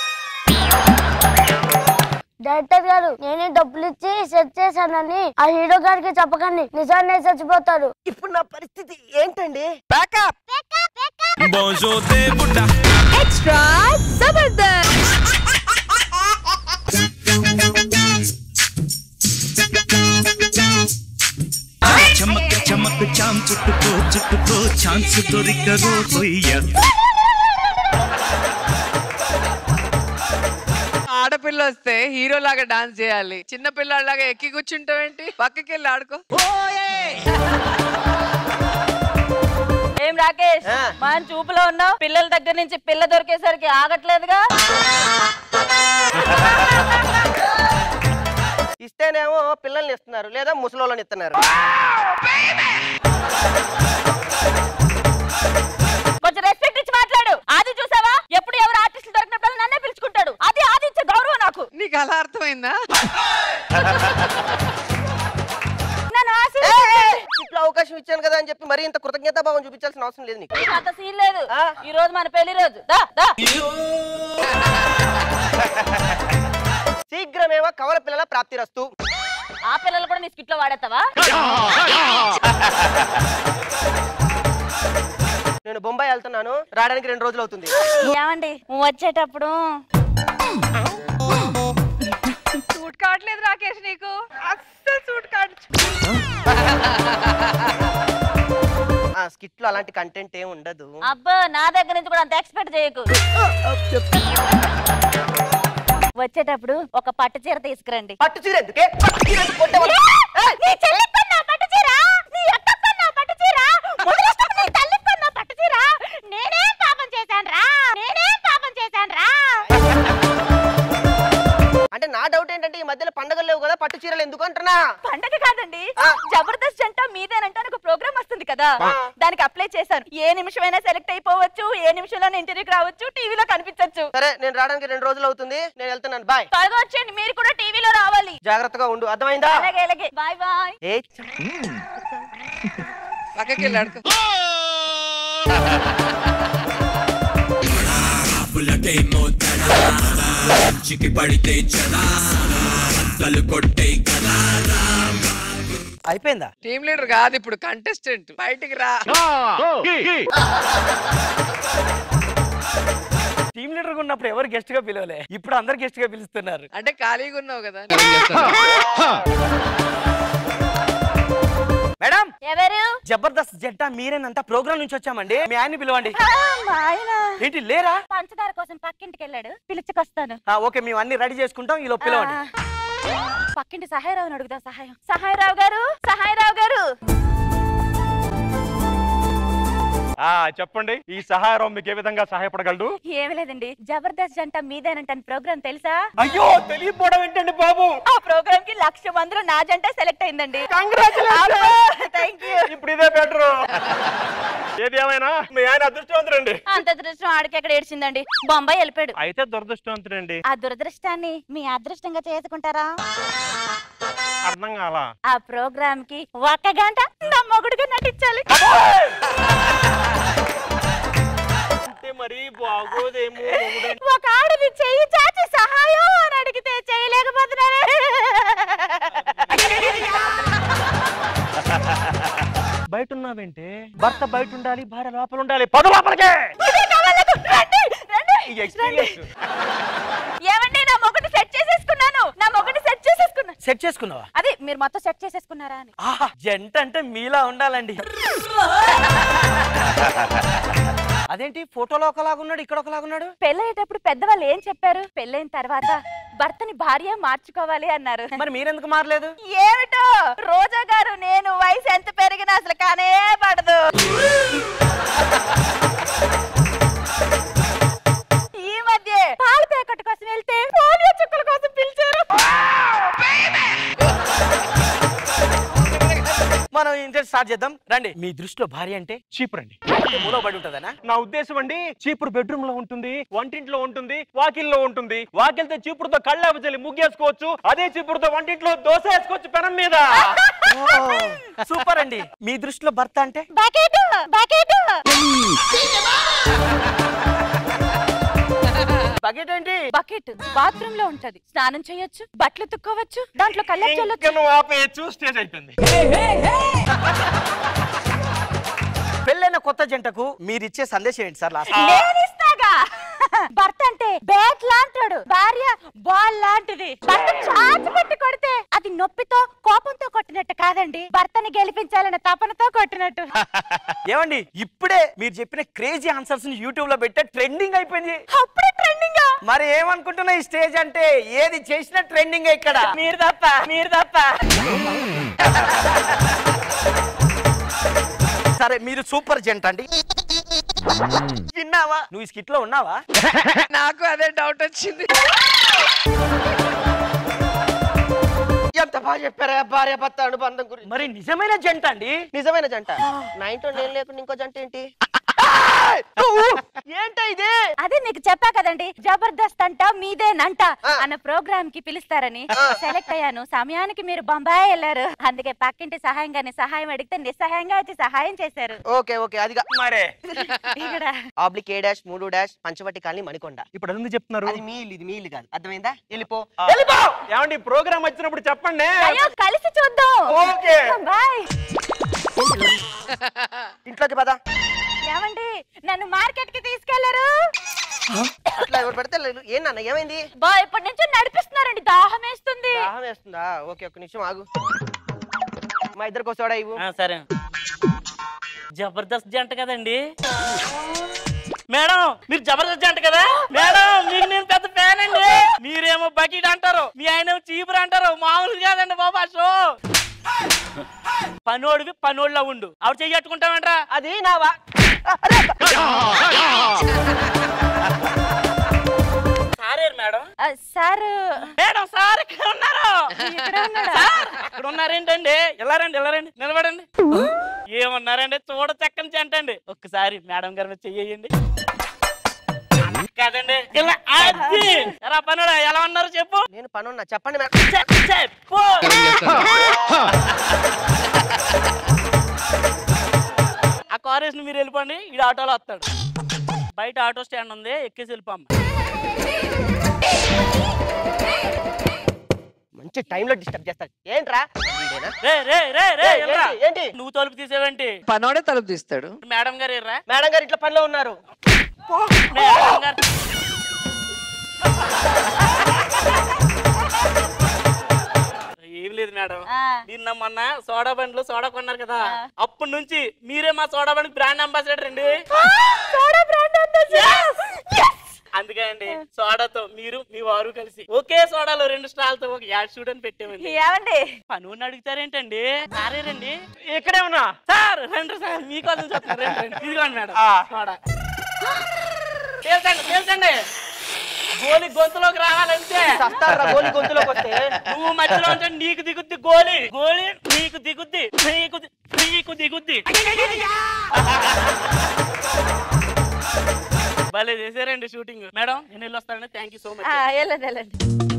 [SPEAKER 4] డైరెక్టర్ గారు నేనే డబ్బులు ఇచ్చి సెట్ చేశానని ఆ హీరో గారికి చెప్పకండి, నిజాన్ని చచ్చిపోతాడు.
[SPEAKER 3] ఇప్పుడు నా పరిస్థితి ఏంటండి?
[SPEAKER 2] బ్యాకప్ బోజో దే బుడ్డా
[SPEAKER 1] ఎక్స్ట్రా జబర్దస్త్.
[SPEAKER 2] చమక్ చమక్ చాం చుట్టుకో చుట్టుకో ఛాన్స్ దొరికరో కొయ్య.
[SPEAKER 8] ఆడపిల్ల వస్తే హీరో లాగా డాన్స్ చేయాలి, చిన్న పిల్లాడిలాగా ఎక్కి కూర్చుంటావేంటి? పక్కకి వెళ్ళి ఆడుకో.
[SPEAKER 1] ఏం రాకేష్ మన చూపులో ఉన్నావు, పిల్లల దగ్గర నుంచి పిల్ల దొరికేసరికి ఆగట్లేదుగా.
[SPEAKER 3] ఇస్తేనేమో పిల్లల్ని ఇస్తున్నారు, లేదా ముసలోళ్ళని ఇస్తున్నారు.
[SPEAKER 1] కొంచెం రెస్పెక్ట్ ఇచ్చి మాట్లాడు. ఆది చూసావా, ఎప్పుడు ఎవరు ఆర్టిస్టులు దొరికినప్పుడు నన్నే పిలుచుకుంటాడు. అది ఆది ఇచ్చే గౌరవం నాకు.
[SPEAKER 8] నీకు అలా అర్థమైందా?
[SPEAKER 3] ఇట్లా అవకాశం ఇచ్చాను కదా అని చెప్పి మరి ఇంత కృతజ్ఞతా భావం చూపించాల్సిన అవసరం లేదు నీకు.
[SPEAKER 1] అంత సీన్ లేదు. ఈ రోజు మన పెళ్లి రోజు.
[SPEAKER 3] శీఘ్రమేవో కవల పిల్లల ప్రాప్తి రస్తు.
[SPEAKER 1] ఆ పిల్లలు కూడా నీ స్కిట్ లో వాడేస్తావా?
[SPEAKER 3] నేను బొంబాయి వెళ్తున్నాను, రావడానికి రెండు రోజులు అవుతుంది.
[SPEAKER 1] ఏమండి వచ్చేటప్పుడు
[SPEAKER 8] సూట్ కావట్లేదు రాకేష్, నీకు అస్సలు సూట్ కావచ్చు.
[SPEAKER 3] ఆ స్కిట్ లో అలాంటి కంటెంట్ ఏం ఉండదు.
[SPEAKER 1] అబ్బా నా దగ్గర నుంచి కూడా అంత ఎక్స్పెక్ట్ చేయకు. వచ్చేటప్పుడు ఒక పట్టు చీర తీసుకురండి.
[SPEAKER 3] పట్టు చీర ఎందుకే? పట్టు చీర ఎందుకు కొట్టేవాళ్ళు?
[SPEAKER 1] నీ చెల్లి కొన్న పట్టు చీర, నీ అత్త కొన్న పట్టు చీర, మొదలెష్టం నీ తల్లి కొన్న పట్టు చీర. నేనేం పాపం చేశానురా, నేనేం పాపం చేశానురా.
[SPEAKER 3] అంటే నా డౌట్ ఏంటంటే ఈ మధ్యలో పండుగలు లేవు కదా, పట్టు చీరలు ఎందుకు అంటున్నా?
[SPEAKER 1] పండగ కాదండి, జబర్దస్త్ జంట మీదేనంటే ఒక ప్రోగ్రామ్ వస్తుంది కదా, దానికి అప్లై చేశాను. ఏ నిమిషమైనా సెలెక్ట్ అయిపోవచ్చు, ఏ నిమిషంలో ఇంటర్వ్యూకి రావచ్చు, టీవీలో కనిపించవచ్చు.
[SPEAKER 3] సరే నేను రావడానికి రెండు రోజులు అవుతుంది, నేను వెళ్తున్నాను. బాయ్.
[SPEAKER 1] త్వరగా వచ్చేయండి, మీరు కూడా టీవీలో రావాలి.
[SPEAKER 3] జాగ్రత్తగా ఉండు, అర్థమైందా?
[SPEAKER 1] అలాగే అలాగే బాయ్ బాయ్.
[SPEAKER 3] ఏ
[SPEAKER 8] పక్కకి వెళ్ళి ఆడుకో.
[SPEAKER 2] చికి పడితే చలా తలు కొట్టే కదా.
[SPEAKER 3] అయిపోయిందా?
[SPEAKER 8] టీమ్ లీడర్ కాదు, ఇప్పుడు కంటెస్టెంట్. బయటికి రా.
[SPEAKER 3] టీమ్ లీడర్ ఉన్నప్పుడు ఎవరు గెస్ట్ గా పిలవలే, ఇప్పుడు అందరు గెస్ట్ గా పిలుస్తున్నారు.
[SPEAKER 8] అంటే ఖాళీగా ఉన్నావు కదా.
[SPEAKER 3] మేడం
[SPEAKER 1] ఎవరు?
[SPEAKER 3] జబర్దస్త్ జంట మీరేనంత ప్రోగ్రామ్ నుంచి వచ్చామండి, మీ ఆయన్ని పిలవండి.
[SPEAKER 1] మా ఆయన
[SPEAKER 3] ఏంటి లేరా?
[SPEAKER 1] పంచదార కోసం పక్కింటికి వెళ్ళాడు, పిలుచుకొస్తాను.
[SPEAKER 3] ఓకే, మేము అన్ని రెడీ చేసుకుంటాం, ఈలో పిలవండి.
[SPEAKER 1] పక్కింటి సహాయరావుని అడుగుదా. సహాయం సహాయరావు గారు, సహాయరావు గారు.
[SPEAKER 9] ఆ చెప్పండి, ఈ సహాయం మీకు ఏ విధంగా సహాయపడగలడు?
[SPEAKER 1] ఏమి లేదండి, జబర్దస్త్ జంట మీదేనంటాను ప్రోగ్రామ్ తెలుసా?
[SPEAKER 9] అయ్యో తెలియపోవడం ఏంటండి బాబు?
[SPEAKER 1] ఆ ప్రోగ్రామ్ కి లక్ష మందిలో నా జంట సెలెక్ట్ అయిందండి. Thank you.
[SPEAKER 9] ఇప్పుడు ఇదే బెటర్. ఏది ఏమైనా మీ ఆయన అదృష్టవంతుడండి.
[SPEAKER 1] అంత అదృష్టం ఆడికి ఎక్కడ ఏడ్చిందండి, బొంబాయి వెళ్ళిపోయాడు.
[SPEAKER 9] అయితే దురదృష్టవంతుడండి.
[SPEAKER 1] ఆ దురదృష్టాన్ని మీ అదృష్టంగా చేసుకుంటారా?
[SPEAKER 9] అర్థం కాలా?
[SPEAKER 1] ఆ ప్రోగ్రామ్ కి ఒక గంట నా మొగుడుగా నటించాలి.
[SPEAKER 9] మరి బాగోదేమో.
[SPEAKER 1] ఒక ఆడది చెయ్యి చాచి సహాయం అని అడిగితే చేయలేకపోతున్నానే.
[SPEAKER 9] బయట ఉన్నావేంటే? భర్త బయట ఉండాలి, భార్య లోపల ఉండాలి. పద లోపలికే.
[SPEAKER 1] ఏమండి, నా మొగుడిని సెట్ చేసేసుకున్నాను. నా మొగుడిని సెట్ చేసేసుకున్నా.
[SPEAKER 3] సెట్ చేసుకున్నావా?
[SPEAKER 1] అదే మీరు మొత్తం సెట్ చేసేసుకున్నారా అని.
[SPEAKER 3] ఆహా, జంట అంటే మీలా ఉండాలండి. అదేంటి ఫోటోలో ఒకలాగున్నాడు, ఇక్కడ ఒకలాగున్నాడు?
[SPEAKER 1] పెళ్ళయ్యేటప్పుడు పెద్దవాళ్ళు ఏం చెప్పారు? పెళ్ళైన తర్వాత భర్తని భార్య మార్చుకోవాలి అన్నారు.
[SPEAKER 3] మరి మీరెందుకు మారలేదు?
[SPEAKER 1] ఏమిటో రోజా గారు, నేను వయసు ఎంత పెరిగినా అసలు కానే పడదు. ఈ మధ్య పాల ప్యాకెట్ కోసం వెళ్తే పోలియో చుక్కల కోసం పిలిచారు.
[SPEAKER 3] మనం ఇంటర్ స్టార్ట్ చేద్దాం రండి. మీ దృష్టిలో భార్య అంటే
[SPEAKER 9] చీపురు అండి.
[SPEAKER 3] మూలో పడి ఉంటదనా?
[SPEAKER 9] నా ఉద్దేశం అండి, చీపురు బెడ్రూమ్ లో ఉంటుంది, వంటింట్లో ఉంటుంది, వాకిల్లో ఉంటుంది. వాకిల్తో చీపురుతో కళ్ళాపజలి ముగ్గేసుకోవచ్చు, అదే చీపురుతో వంటింట్లో దోశ వేసుకోవచ్చు పెనం మీద.
[SPEAKER 3] సూపర్ అండి. మీ దృష్టిలో భర్త అంటే?
[SPEAKER 1] బకెట్ బకెట్
[SPEAKER 3] బకెట్ ఏంటి?
[SPEAKER 1] బకెట్ బాత్రూమ్ లో ఉంటది, స్నానం చేయొచ్చు, బట్టలు తుక్కోవచ్చు, దాంట్లో కళ్ళకి చల్లొచ్చు.
[SPEAKER 9] ఇంకా నువ్వు ఆపేయచ్చు, స్టేజ్ అయిపోయింది.
[SPEAKER 3] పెళ్ళైన కొత్త జంటకు మీరిచ్చే సందేశం ఏంటి సార్ లాస్ట్?
[SPEAKER 1] నేనిస్తాగా. భర్త అంటే బ్యాట్ లాంటాడు, భార్య బాల్ లాంటిది. భర్త చాచి పెట్టి కొడితే అది నొప్పితో కోపంతో కొట్టినట్టు కాదండి, భర్తని గెలిపించాలన్న తపనతో కొట్టినట్టు.
[SPEAKER 3] ఏమండి, ఇప్పుడే మీరు చెప్పిన క్రేజీ ఆన్సర్స్ ని యూట్యూబ్ లో పెట్టే ట్రెండింగ్ అయిపోయింది.
[SPEAKER 1] అప్పుడే ట్రెండింగ్.
[SPEAKER 3] మరి ఏమనుకుంటున్నా ఈ స్టేజ్ అంటే? ఏది చేసినా ట్రెండింగ్ ఇక్కడ. మీరు తప్ప మీరు తప్ప. సరే, మీరు సూపర్ జంట అండి. విన్నావా? నువ్వు ఈ స్కిట్ లో ఉన్నావా?
[SPEAKER 8] నాకు అదే డౌట్ వచ్చింది.
[SPEAKER 3] ఎంత బాగా చెప్పారా భార్య భర్త అనుబంధం గురించి. మరి నిజమైన జంట అండి. నిజమైన జంట. నా ఇంట్లో నేను లేకుండా ఇంకో జంట ఏంటి? ఏంటో ఇది?
[SPEAKER 1] అదే మీకు చెప్పా కదండి, జబర్దస్త్ అంట మీదేనంట అన్న ప్రోగ్రామ్ కి పిలుస్తారని. సెలెక్ట్ అయ్యాను. సమయానికి మీరు బొంబాయి వెళ్ళారు, అందుకే పక్కింటి సహాయంగానే సహాయం అడిగితే నిస్సహాయంగా వచ్చి సహాయం చేశారు.
[SPEAKER 3] ఓకే ఓకే, అదిగా మరే.
[SPEAKER 1] ఇక్కడ
[SPEAKER 3] ఆబ్లిక్ ఏ డాష్ మూడు డాష్ పంచవటి కాలనీ మణికొండ.
[SPEAKER 9] ఇప్పుడు ఎందుకు చెప్తున్నారు?
[SPEAKER 3] అది మీ ఇల్లు, ఇది మీ ఇల్లు కాదు. అర్థమైందా? వెళ్ళిపో.
[SPEAKER 9] ఏమండి, ప్రోగ్రామ్ వచ్చినప్పుడు చెప్పండి.
[SPEAKER 1] అయ్యో, కలిసి చూద్దాం.
[SPEAKER 9] Okay
[SPEAKER 1] bye.
[SPEAKER 3] ఇంట్లోకి పద.
[SPEAKER 1] ఏమండి, నన్ను మార్కెట్ కి తీసుకెళ్లారు.
[SPEAKER 3] అట్లా ఎవరు పడితే లేదు. ఏం నాన్న, ఏమైంది?
[SPEAKER 1] బా ఇప్పటి నుంచి నడిపిస్తున్నారండి, దాహం వేస్తుంది.
[SPEAKER 3] దాహం వేస్తుందా? ఓకే, ఒక్క నిమిషం ఆగు. మా ఇద్దరికి వస్తాడా ఇవ్వు.
[SPEAKER 10] సరే. జబర్దస్త్ జంట కదండి మేడం, మీరు జబర్దస్త్ జంట కదా మేడం. మీకు నేను పెద్ద ఫ్యాన్ అండి. మీరేమో బకెట్ అంటారు, మీ ఆయన చీపురు అంటారు. మామూలు కాదండి బాబా షో. పనోడివి పనోళ్ళ ఉండు, ఆవిడ చెయ్యట్టుకుంటామంటారా?
[SPEAKER 3] అది నావా?
[SPEAKER 10] సారే మేడం.
[SPEAKER 1] సార్
[SPEAKER 10] మేడం సార్ ఇక్కడ ఉన్నారు.
[SPEAKER 1] ఇక్కడ ఉన్నాడా?
[SPEAKER 10] సార్ అక్కడ ఉన్నారేంటండి? వెళ్ళారండి వెళ్ళారండి, నిలబడండి. ఏమన్నారండి? చూడ చక్కని చెంటండి. ఒక్కసారి మేడం గారి మీద చెయ్యండి. కాదండి ఇలా అది. ఎలా పనుడా ఎలా ఉన్నారు చెప్పు.
[SPEAKER 3] నేను పనున్నా, చెప్పండి మేడం.
[SPEAKER 10] చెప్పు. ఆ కార్ వేసి మీరు వెళ్ళిపోండి, ఈ ఆటోలో వస్తాడు. బయట ఆటో స్టాండ్ ఉంది, ఎక్కేసి వెళ్ళిపోమ్మ.
[SPEAKER 3] మంచి టైంలో డిస్టర్బ్ చేస్తాడు. ఏంట్రా? అంతేనా?
[SPEAKER 10] రే రే రే రే
[SPEAKER 3] ఏంటి,
[SPEAKER 10] ఎల్రా.
[SPEAKER 3] ఏంటి?
[SPEAKER 10] నువ్వు తలుపు తీసేవేంటి?
[SPEAKER 8] పనోడే తలుపు తీస్తాడు.
[SPEAKER 10] మేడం గారు ఎర్రా.
[SPEAKER 3] మేడం గారు ఇంట్లో పనిలో ఉన్నారు.
[SPEAKER 10] మేడం గారు ఏం లేదు మేడం, నిన్న మొన్న సోడా బండ్లు సోడా కొన్నారు కదా, అప్పటి నుంచి మీరే మా సోడా బండి బ్రాండ్ అంబాసిడర్ అండి. అందుకే అండి సోడాతో మీరు మీ వారు కలిసి ఒకే సోడాలో రెండు స్టాల్తో ఒక యాడ్ షూట్ అని పెట్టామండి.
[SPEAKER 1] ఏమండి
[SPEAKER 10] పనుని అడుగుతారేంటండి? సారేనండి
[SPEAKER 9] ఇక్కడే ఉన్నా
[SPEAKER 10] సార్, రండి సార్, మీకోసం చెప్తాను. రండి రండి, ఇదిగోండి మేడం సోడా. తెలుసండి తెలుసండి, గోలి గొంతులోకి రావాలంటే
[SPEAKER 3] గోలి గొంతులోకి వస్తే
[SPEAKER 10] నువ్వు మధ్యలో ఉంటే నీకు దిగుద్ది గోలి, గోలి నీకు దిగుద్ది, నీకు నీకు దిగుద్ది. భలే చేశారండి షూటింగ్. మేడం నేను వెళ్ళి వస్తానండి. Thank you so much.
[SPEAKER 1] వెళ్ళండి వెళ్ళండి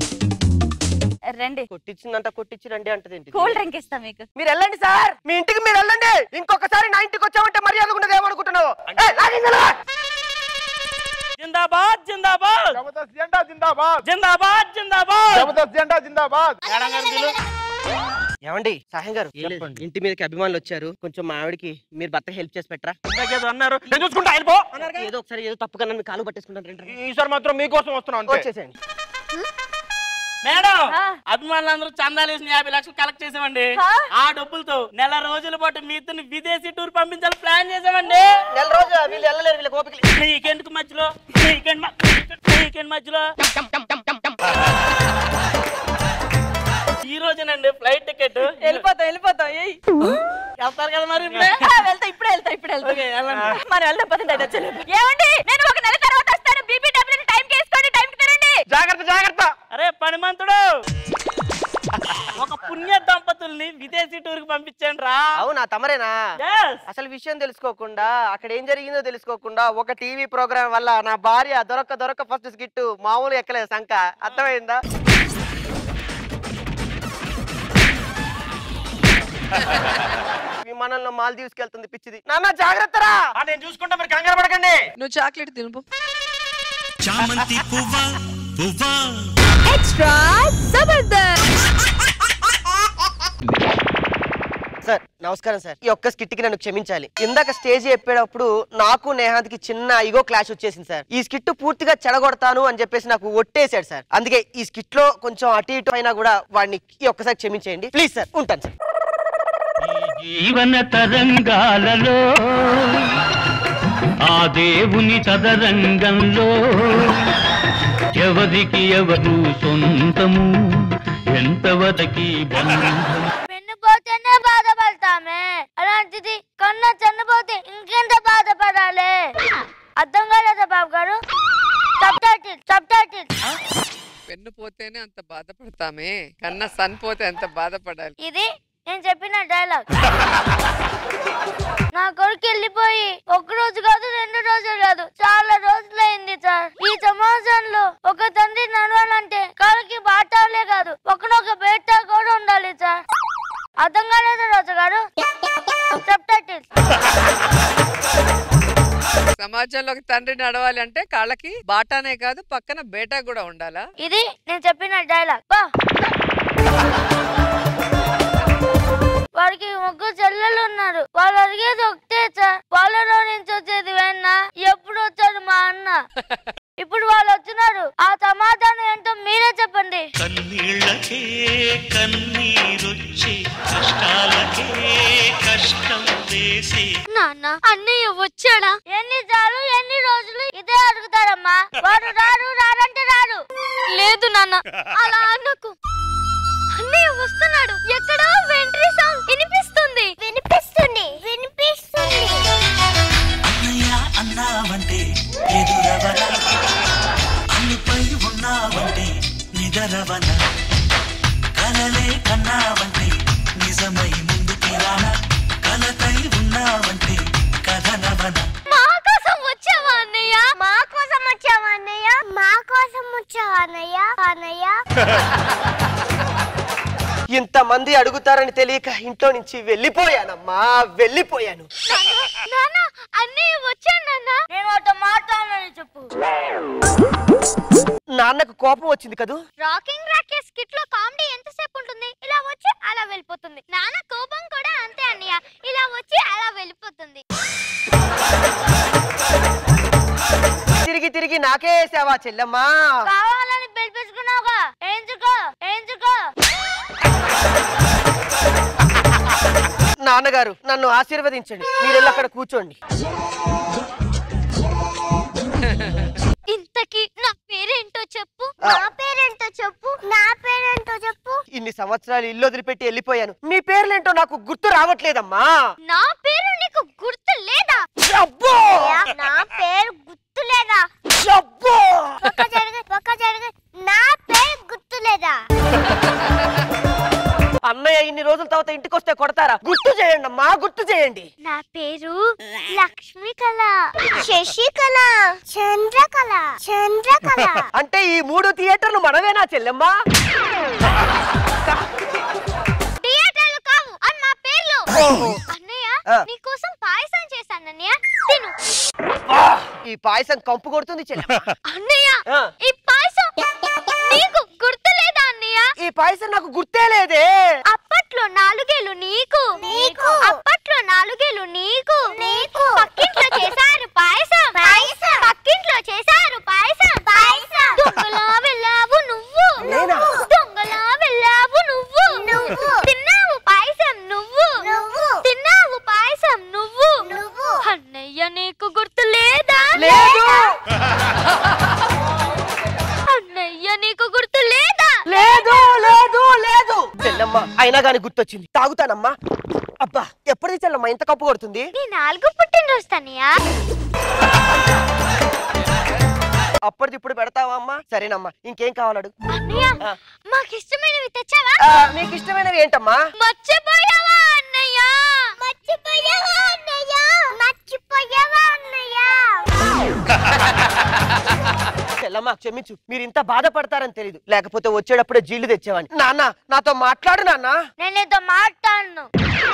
[SPEAKER 1] రండి.
[SPEAKER 3] కొట్టించిందంట కొట్టించి రండి అంటది.
[SPEAKER 1] కూల్ డ్రింక్ ఇస్తా మీకు.
[SPEAKER 3] మీరు వెళ్ళండి సార్, మీ ఇంటికి మీరు వెళ్ళండి. ఇంకొకసారి నా ఇంటికి వచ్చామంటే మర్యాద ఉండదు ఏమనుకుంటున్నావు?
[SPEAKER 10] జిందాబాద్ జిందాబాద్
[SPEAKER 9] జబర్దస్త్ జెండా జిందాబాద్
[SPEAKER 10] జిందాబాద్ జిందాబాద్
[SPEAKER 9] జబర్దస్త్ జెండా జిందాబాద్.
[SPEAKER 10] మేడం గారు పిలు.
[SPEAKER 3] ఏమండి సాయం గారు, ఇంటి మీదకి అభిమానులు వచ్చారు, కొంచెం మా ఆవిడకి మీరు భర్తకి హెల్ప్ చేసి పెట్టరా?
[SPEAKER 9] అన్నారు నేను చూసుకుంటా వెళ్ళిపో.
[SPEAKER 3] ఏదో ఒకసారి ఏదో తప్పు కన్నా కాలు పట్టేసుకుంటాను.
[SPEAKER 9] ఈసారి మాత్రం మీకోసం వస్తున్నాను.
[SPEAKER 3] వచ్చేసేయండి.
[SPEAKER 10] మేడం అభిమానులందరూ చందాలు వేసిన యాభై లక్షలు కలెక్ట్ చేసామండి. ఆ డబ్బులతో నెల రోజుల పాటు మీ ఇద్దరిని విదేశీ టూర్ పంపించాలి ప్లాన్ చేసామండి.
[SPEAKER 3] నెల రోజు వీళ్ళు వెళ్ళలేరు, వీళ్ళకి ఓపిక లేదు.
[SPEAKER 10] వీకెండ్ మధ్యలో వీకెండ్ వీకెండ్ మధ్యలో ఈ రోజునండి ఫ్లైట్ టికెట్.
[SPEAKER 1] వెళ్ళిపోతాం వెళ్ళిపోతాం.
[SPEAKER 10] వెళ్తారు కదా మరి?
[SPEAKER 1] వెళ్తా ఇప్పుడే వెళ్తా ఇప్పుడే వెళ్తా. మనం వెళ్దాం పదండి. ఏమండి నేను ఒక నెల తర్వాత వస్తాను. బీపీడబ్ల్యూ టైం వేసుకోండి, టైం కి తిరండి.
[SPEAKER 9] జాగ్రత్త జాగ్రత్త.
[SPEAKER 10] అరే పనిమంతుడు, ఒక పుణ్య దంపతుల్ని విదేశీ టూర్ కి పంపించండి రా.
[SPEAKER 3] అవునా తమరేనా? అసలు విషయం తెలుసుకోకుండా అక్కడ ఏం జరిగిందో తెలుసుకోకుండా ఒక టీవీ ప్రోగ్రామ్ వల్ల నా భార్య దొరక్క దొరక్క ఫస్ట్ స్కిట్ మామూలు ఎక్కలేదు సంక. అర్థమైందా? విమానంలో మాల్దీవ్స్ కి వెళ్తుంది పిచ్చిది. నాన్న జాగ్రత్త రా.
[SPEAKER 9] నేను చూసుకుంటా, మీరు కంగారు పడకండి.
[SPEAKER 8] నువ్వు చాక్లెట్ తినుపు.
[SPEAKER 2] చామంతి పువ్వా పువ్వా
[SPEAKER 1] ఎక్స్ట్రా జబర్దస్త్.
[SPEAKER 3] సార్ నమస్కారం సార్, ఈ ఒక్క స్కిట్ కి నన్ను క్షమించాలి. ఇందాక స్టేజ్ చెప్పేటప్పుడు నాకు నేహాద్కి చిన్న ఇగో క్లాష్ వచ్చేసింది సార్. ఈ స్కిట్ పూర్తిగా చెడగొడతాను అని చెప్పేసి నాకు ఒట్టేశాడు సార్. అందుకే ఈ స్కిట్ లో కొంచెం అటు ఇటు అయినా కూడా వాడిని ఈ ఒక్కసారి క్షమించేయండి ప్లీజ్ సార్. ఉంటాను సార్.
[SPEAKER 11] జీవన తరంగాలలో ఆ దేవుని తదరంగంలో ఎవరికి ఎవరు సొంతము ఎంతవరకి బంధం.
[SPEAKER 4] పోతేనే బాధపడతామే, అలాంటిది కన్నా చనిపోతే ఇంకెంత బాధపడాలి? అర్థం కాలేదా బాబు గారు? Subtitle subtitle.
[SPEAKER 8] Pen పోతేనే అంత బాధపడతామే, కన్నా సన్ పోతే అంత బాధపడాలి.
[SPEAKER 4] ఇది నేను చెప్పిన డైలాగ్. నా కొడుకు వెళ్ళిపోయి ఒక రోజు కాదు రెండు రోజులు కాదు చాలా రోజులైంది సార్. ఈ సమాజంలో ఒక తండ్రి నడవాలంటే కాళ్ళకి బాటాలే కాదు ఒకనొక బేట కూడా ఉండాలి సార్. అర్థం కాలేదు రాజు గారు? Subtitle.
[SPEAKER 8] సమాజంలో ఒక తండ్రి నడవాలి అంటే కాళ్ళకి బాటానే కాదు పక్కన బేటా కూడా ఉండాలా?
[SPEAKER 4] ఇది నేను చెప్పిన డైలాగ్. వాడికి ముగ్గురు చెల్లెలు ఉన్నారు. వాళ్ళు అడిగేది ఒకటే సార్, వాళ్ళలో నుంచి వచ్చేది వెన్నా ఎప్పుడు వచ్చాడు మా అన్న. ఇప్పుడు వాళ్ళు వచ్చినారు, ఆ సమాధానం ఏంటో మీరే చెప్పండి.
[SPEAKER 2] కన్నీళ్ళకే కన్నీరొచ్చే కష్టాలకే కష్టం వేసే
[SPEAKER 4] నాన్న అన్నయ్య వచ్చాడా? ఎన్నిసార్లు ఎన్ని రోజులు ఇదే అడుగుతారమ్మా. వాడు రారు రారంటే రారు. లేదు నాన్న అలా అన్నకు. అన్నయ్య వస్తున్నాడు. ఎక్కడో వెంట్రీ సౌండ్ వినిపిస్తుంది వినిపిస్తుంది వినిపిస్తుంది.
[SPEAKER 2] అన్నయ్య అన్నావంటే ఎదురవన, అన్నిపై ఉన్నావంటే నిదరవన, కలలే కన్నావంటే నిజమై ముందుకి రాన, కలతై ఉన్నావంటే కథనవన.
[SPEAKER 4] మా కోసం వచ్చావా అన్నయ్య? మా కోసం వచ్చావా అన్నయ్య? మా కోసం వచ్చావా అన్నయ్య? అన్నయ్య
[SPEAKER 3] ఇంతమంది అడుగుతారని తెలియక ఇంట్లో నుంచి వెళ్ళిపోయానమ్మా, వెళ్ళిపోయాను.
[SPEAKER 4] నాన్న అన్నయ్య వచ్చాను నాన్న. నేను వాటితో మాట్లాడాలని చెప్పు.
[SPEAKER 3] నాన్నకు కోపం వచ్చింది కదూ?
[SPEAKER 4] రాకింగ్ రాకేష్ స్కిట్ లో కామెడీ ఎంతసేపు ఉంటుంది? ఇలా వచ్చి అలా వెళ్ళిపోతుంది.
[SPEAKER 3] తిరిగి నాకే వేసావా చెల్లెమ్మా?
[SPEAKER 4] కావాలని పిలిపించుకున్నావుగా, ఏంచుకో ఏంచుకో.
[SPEAKER 3] నాన్నగారు నన్ను ఆశీర్వదించండి, మీరు అక్కడ కూర్చోండి.
[SPEAKER 4] ఇంతకీ నా పేరేంటో చెప్పు. నా పేరేంటో చెప్పు. నా పేరేంటో చెప్పు.
[SPEAKER 3] ఇన్ని సంవత్సరాలు ఇల్లు వదిలిపెట్టి వెళ్ళిపోయాను, మీ పేర్లేంటో నాకు గుర్తు రావట్లేదమ్మా.
[SPEAKER 4] నా పేరు నీకు గుర్తు లేదా?
[SPEAKER 3] అబ్బో!
[SPEAKER 4] నా పేరు గుర్తు లేదా?
[SPEAKER 3] అబ్బో!
[SPEAKER 4] పక్క జరగ పక్క జరగ. నా పేరు గుర్తు లేదా?
[SPEAKER 3] అన్నయ్య ఇన్ని రోజుల తర్వాత ఇంటికి వస్తే కొడతారా? గుర్తు చేయండి అమ్మా, గుర్తు చేయండి.
[SPEAKER 4] నా పేరు లక్ష్మీకళ, శశికళ, చంద్రకళ, చంద్రకళ.
[SPEAKER 3] అంటే ఈ మూడు థియేటర్లు మనవేనా చెల్లెమ్మా?
[SPEAKER 4] థియేటర్లు కావు అని మా పేర్లు. అన్నయ్య నీకోసం పాయసం చేశాను అన్నయ్య, తిను.
[SPEAKER 3] ఈ పాయసం కంపు కొడుతుంది చెల్లెమ్మా.
[SPEAKER 4] అన్నయ్య ఈ పాయసం నీకు గుర్తు లేదా అన్నయ్య?
[SPEAKER 3] ఈ పాయసం నాకు గుర్తే లేదే.
[SPEAKER 4] అప్పట్లో నాలుగేళ్ళు నీకు నీకు అప్పట్లో నాలుగేళ్ళు నీకు నీకు పక్కింట్లో చేశారు పాయసం పాయసం పక్కింట్లో చేశారు పాయసం పాయసం దొంగలా వెళ్ళావు నువ్వు దొంగలా వెళ్ళావు నువ్వు నువ్వు తిన్నావు పాయసం నువ్వు నువ్వు తిన్నావు పాయసం నువ్వు నువ్వు అన్నయ్య నీకు గుర్తు లేదా?
[SPEAKER 3] లేదు.
[SPEAKER 4] అన్నయ్య నీకు గుర్తు లేదా?
[SPEAKER 3] లేదు లేదు లేదు. చెల్లమ్మ అయినా గాని గుర్తొచ్చింది, తాగుతానమ్మా. అబ్బా ఎప్పటిది చెల్లమ్మ ఇంత కప్పు కొడుతుంది?
[SPEAKER 4] నీ నాలుగు పుట్టినరోజు తనియా.
[SPEAKER 3] అప్పటిది ఇప్పుడు పెడతావా అమ్మా? సరేనమ్మా, ఇంకేం కావాలడు?
[SPEAKER 4] అన్నయ్య మాకు ఇష్టమైనవి తెచ్చావా?
[SPEAKER 3] నీకు ఇష్టమైనవి ఏంటమ్మా?
[SPEAKER 4] మర్చిపోయావా అన్నయ్య? మర్చిపోయావా అన్నయ్య? మర్చిపోయావా అన్నయ్య?
[SPEAKER 3] చెల్లమ్మ క్షమించు, మీరు ఇంత బాధపడతారని తెలీదు, లేకపోతే వచ్చేటప్పుడే జీళ్లు తెచ్చేవాడిని. నాన్న నాతో మాట్లాడు నాన్న.
[SPEAKER 4] నేను నీతో మాట్లాడను.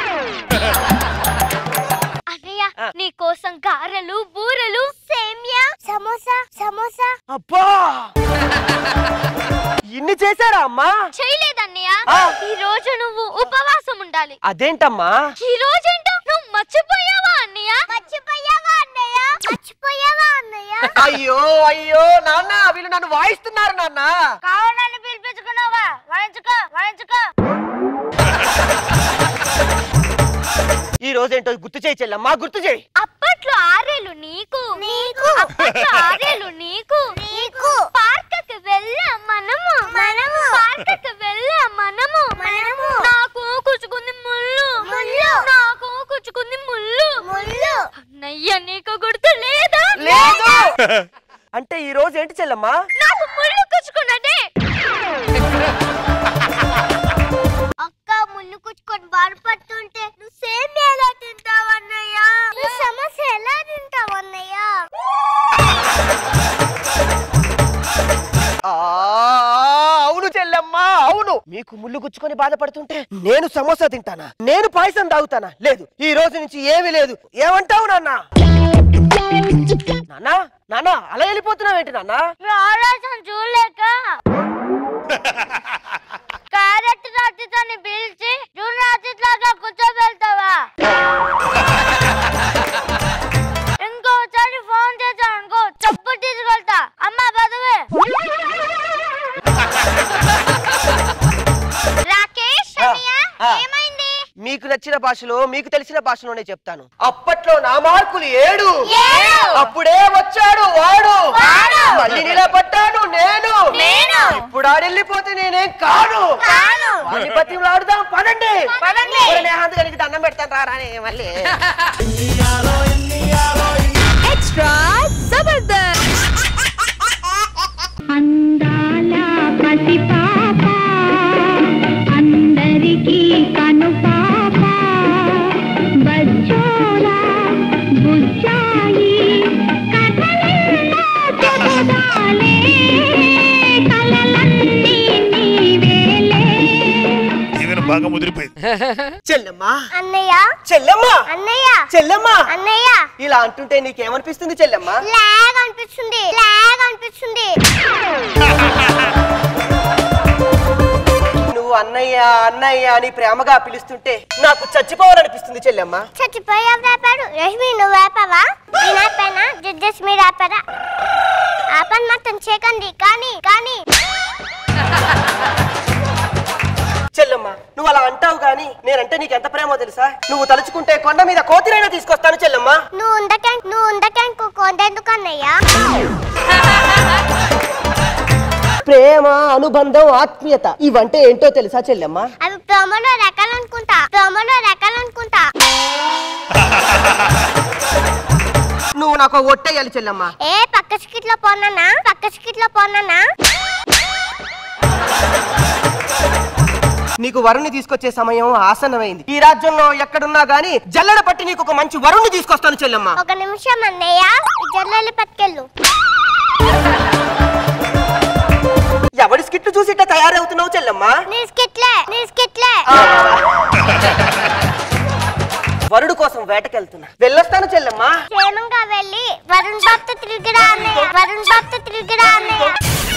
[SPEAKER 4] అన్నయ్య నీ కోసం గారెలు, బూరెలు, సేమియా, సమోసా సమోసా.
[SPEAKER 3] అబ్బా ఇన్ని చేశారా అమ్మా?
[SPEAKER 4] చేయలేదన్నయ్య, ఈ రోజు నువ్వు ఉపవాసం ఉండాలి.
[SPEAKER 3] అదేంటమ్మా?
[SPEAKER 4] ఈ రోజేంటో నువ్వు మర్చిపోయావా అన్నయ్య? మర్చిపోయావా అన్నయ్య? మర్చిపోయావా అన్నయ్య?
[SPEAKER 3] అయ్యో అయ్యో నాన్న, వీళ్ళు నన్ను వాయిస్తున్నారు నాన్న.
[SPEAKER 4] కావాలని పిలిపించుకున్నావా? వాయించుకో వాయించుకో.
[SPEAKER 3] ఈ రోజేంటో గుర్తు చేయి చెల్లమ్మా, గుర్తు చేయి.
[SPEAKER 4] అప్పట్లో ఆరేళ్ళు నీకు నీకు అప్పట్లో ఆరేళ్ళు నీకు నీకు పార్కుకి వెళ్ళాం మనము మనము పార్కుకి వెళ్ళాం మనము మనము నాకు కుచ్చుకుంది ముళ్ళు ముళ్ళు నాకు కుచ్చుకుంది ముళ్ళు ముళ్ళు. అన్నయ్య నీకు గుర్తు లేదా?
[SPEAKER 3] లేదు. అంటే ఈ రోజు ఏంటి చెల్లమ్మా?
[SPEAKER 4] నాకు ముళ్ళు కుచ్చుకున్నదే. అక్క ముళ్ళు కుచ్చుకొని బాధపడుతుంటే నువ్వు సేమియా ఎలా తింటావు అన్నయ్య? నువ్వు సమోసా ఎలా తింటావు అన్నయ్య?
[SPEAKER 3] అవును చెల్లమ్మా అవును. మీకు ముళ్ళు గుచ్చుకొని బాధపడుతుంటే నేను సమోసా తింటానా? నేను పాయసం తాగుతానా? లేదు, ఈ రోజు నుంచి ఏమీ లేదు. ఏమంటావు నాన్న? నాన్న నాన్న అలా వెళ్ళిపోతున్నావేంటి నాన్న?
[SPEAKER 4] ఆలోచన చూడలేక క్యారెట్ రాత్రిని పిలిచి జూన్ రాత్రిలాగా కూర్చోబెళ్తావా? ఇంకోసారి ఫోన్ చేశాను అనుకో చెప్పు తీసుకెళ్తా. అమ్మ పదవే. రాకేష్ ఏమైంది?
[SPEAKER 3] మీకు నచ్చిన భాషలో మీకు తెలిసిన భాషలోనే చెప్తాను. అప్పట్లో నా మార్కులు ఏడు, అప్పుడే వచ్చాడు వాడు, మళ్ళీ నిలబడ్డాను నేను. ఇప్పుడు ఆడెళ్ళిపోతే నేనేం కాను. వాడిని బతిమలాడుదాం పదండి. అందుకని దండం పెడతాను రారానే మళ్ళీ.
[SPEAKER 5] ఎక్స్ట్రా జబర్దస్త్.
[SPEAKER 12] అందాల పసి పాప అందరికీ కను పాప బజ్జోలా బుజ్జాయి కథలెన్నో చెబుదాలే కలలన్నీ నీవేలే.
[SPEAKER 7] ఈవెన బాగా ముదిరిపోయింది.
[SPEAKER 3] చెల్లెమ్మా
[SPEAKER 4] అన్నయ్య
[SPEAKER 3] చెల్లెమ్మా
[SPEAKER 4] అన్నయ్య
[SPEAKER 3] చెల్లెమ్మా
[SPEAKER 4] అన్నయ్య
[SPEAKER 3] ఇలా అంటుంటే నీకేమనిపిస్తుంది చెల్లెమ్మా?
[SPEAKER 4] లాగ్ అనిపిస్తుంది లాగ్ అనిపిస్తుంది.
[SPEAKER 3] నువ్వు అన్నయ్య అన్నయ్య అని ప్రేమగా పిలుస్తుంటే నాకు చచ్చిపోవాలనిపిస్తుంది చెల్లెమ్మ.
[SPEAKER 4] చచ్చిపోయా వేపాడు రష్మి నువ్వు వేపావా నేను ఆపానా జడ్జెస్ మీరు ఆపారా ఆ పని మాత్రం చేయకండి కానీ కానీ
[SPEAKER 3] చెల్లెమ్మ నువ్వు అలా అంటావు గాని నేనంటే నీకు ఎంత ప్రేమో తెలుసా? నువ్వు తలుచుకుంటే కొండ మీద కోతిరైనా తీసుకొస్తాను చెల్లెమ్మ.
[SPEAKER 4] నువ్వు ఉండటానికి నువ్వు ఉండటానికి కొండెందుకు అన్నయ్యా?
[SPEAKER 3] ప్రేమ అనుబంధం ఆత్మీయత ఇవంటే ఏంటో తెలుసా చెల్లెమ్మ?
[SPEAKER 4] అవి ప్రోమోలో రకాలనుకుంటా ప్రోమోలో రకాలనుకుంటా
[SPEAKER 3] నువ్వు నాకు ఒట్టేయాలి చెల్లెమ్మ.
[SPEAKER 4] ఏ పక్క స్కిట్ లో పోనా పక్క స్కిట్ లో పోనా
[SPEAKER 3] నీకు వరుణ్ణి తీసుకొచ్చే సమయం ఆసన్నమైంది. ఈ రాజ్యంలో ఎక్కడున్నా గానీ జల్లెడ పట్టి నీకు ఒక మంచి వరుణ్ణి తీసుకొస్తాను చెల్లెమ్మ.
[SPEAKER 4] ఒక నిమిషం అన్నయ్య జల్లెలు పట్టుకెళ్ళు.
[SPEAKER 3] ఎవడి స్కిట్లు చూసి ఇట్లా తయారవుతున్నావు చెల్లెమ్మ?
[SPEAKER 4] నీ స్కిట్లే నీ స్కిట్లే.
[SPEAKER 3] వరుడు కోసం వేటకెళ్తున్నా వెళ్ళొస్తాను చెల్లెమ్మ.
[SPEAKER 4] క్షేమంగా వెళ్ళి వరుణ్ బాబుతో తిరిగిరా అన్నయ్య వరుణ్ బాబుతో తిరిగిరా అన్నయ్య.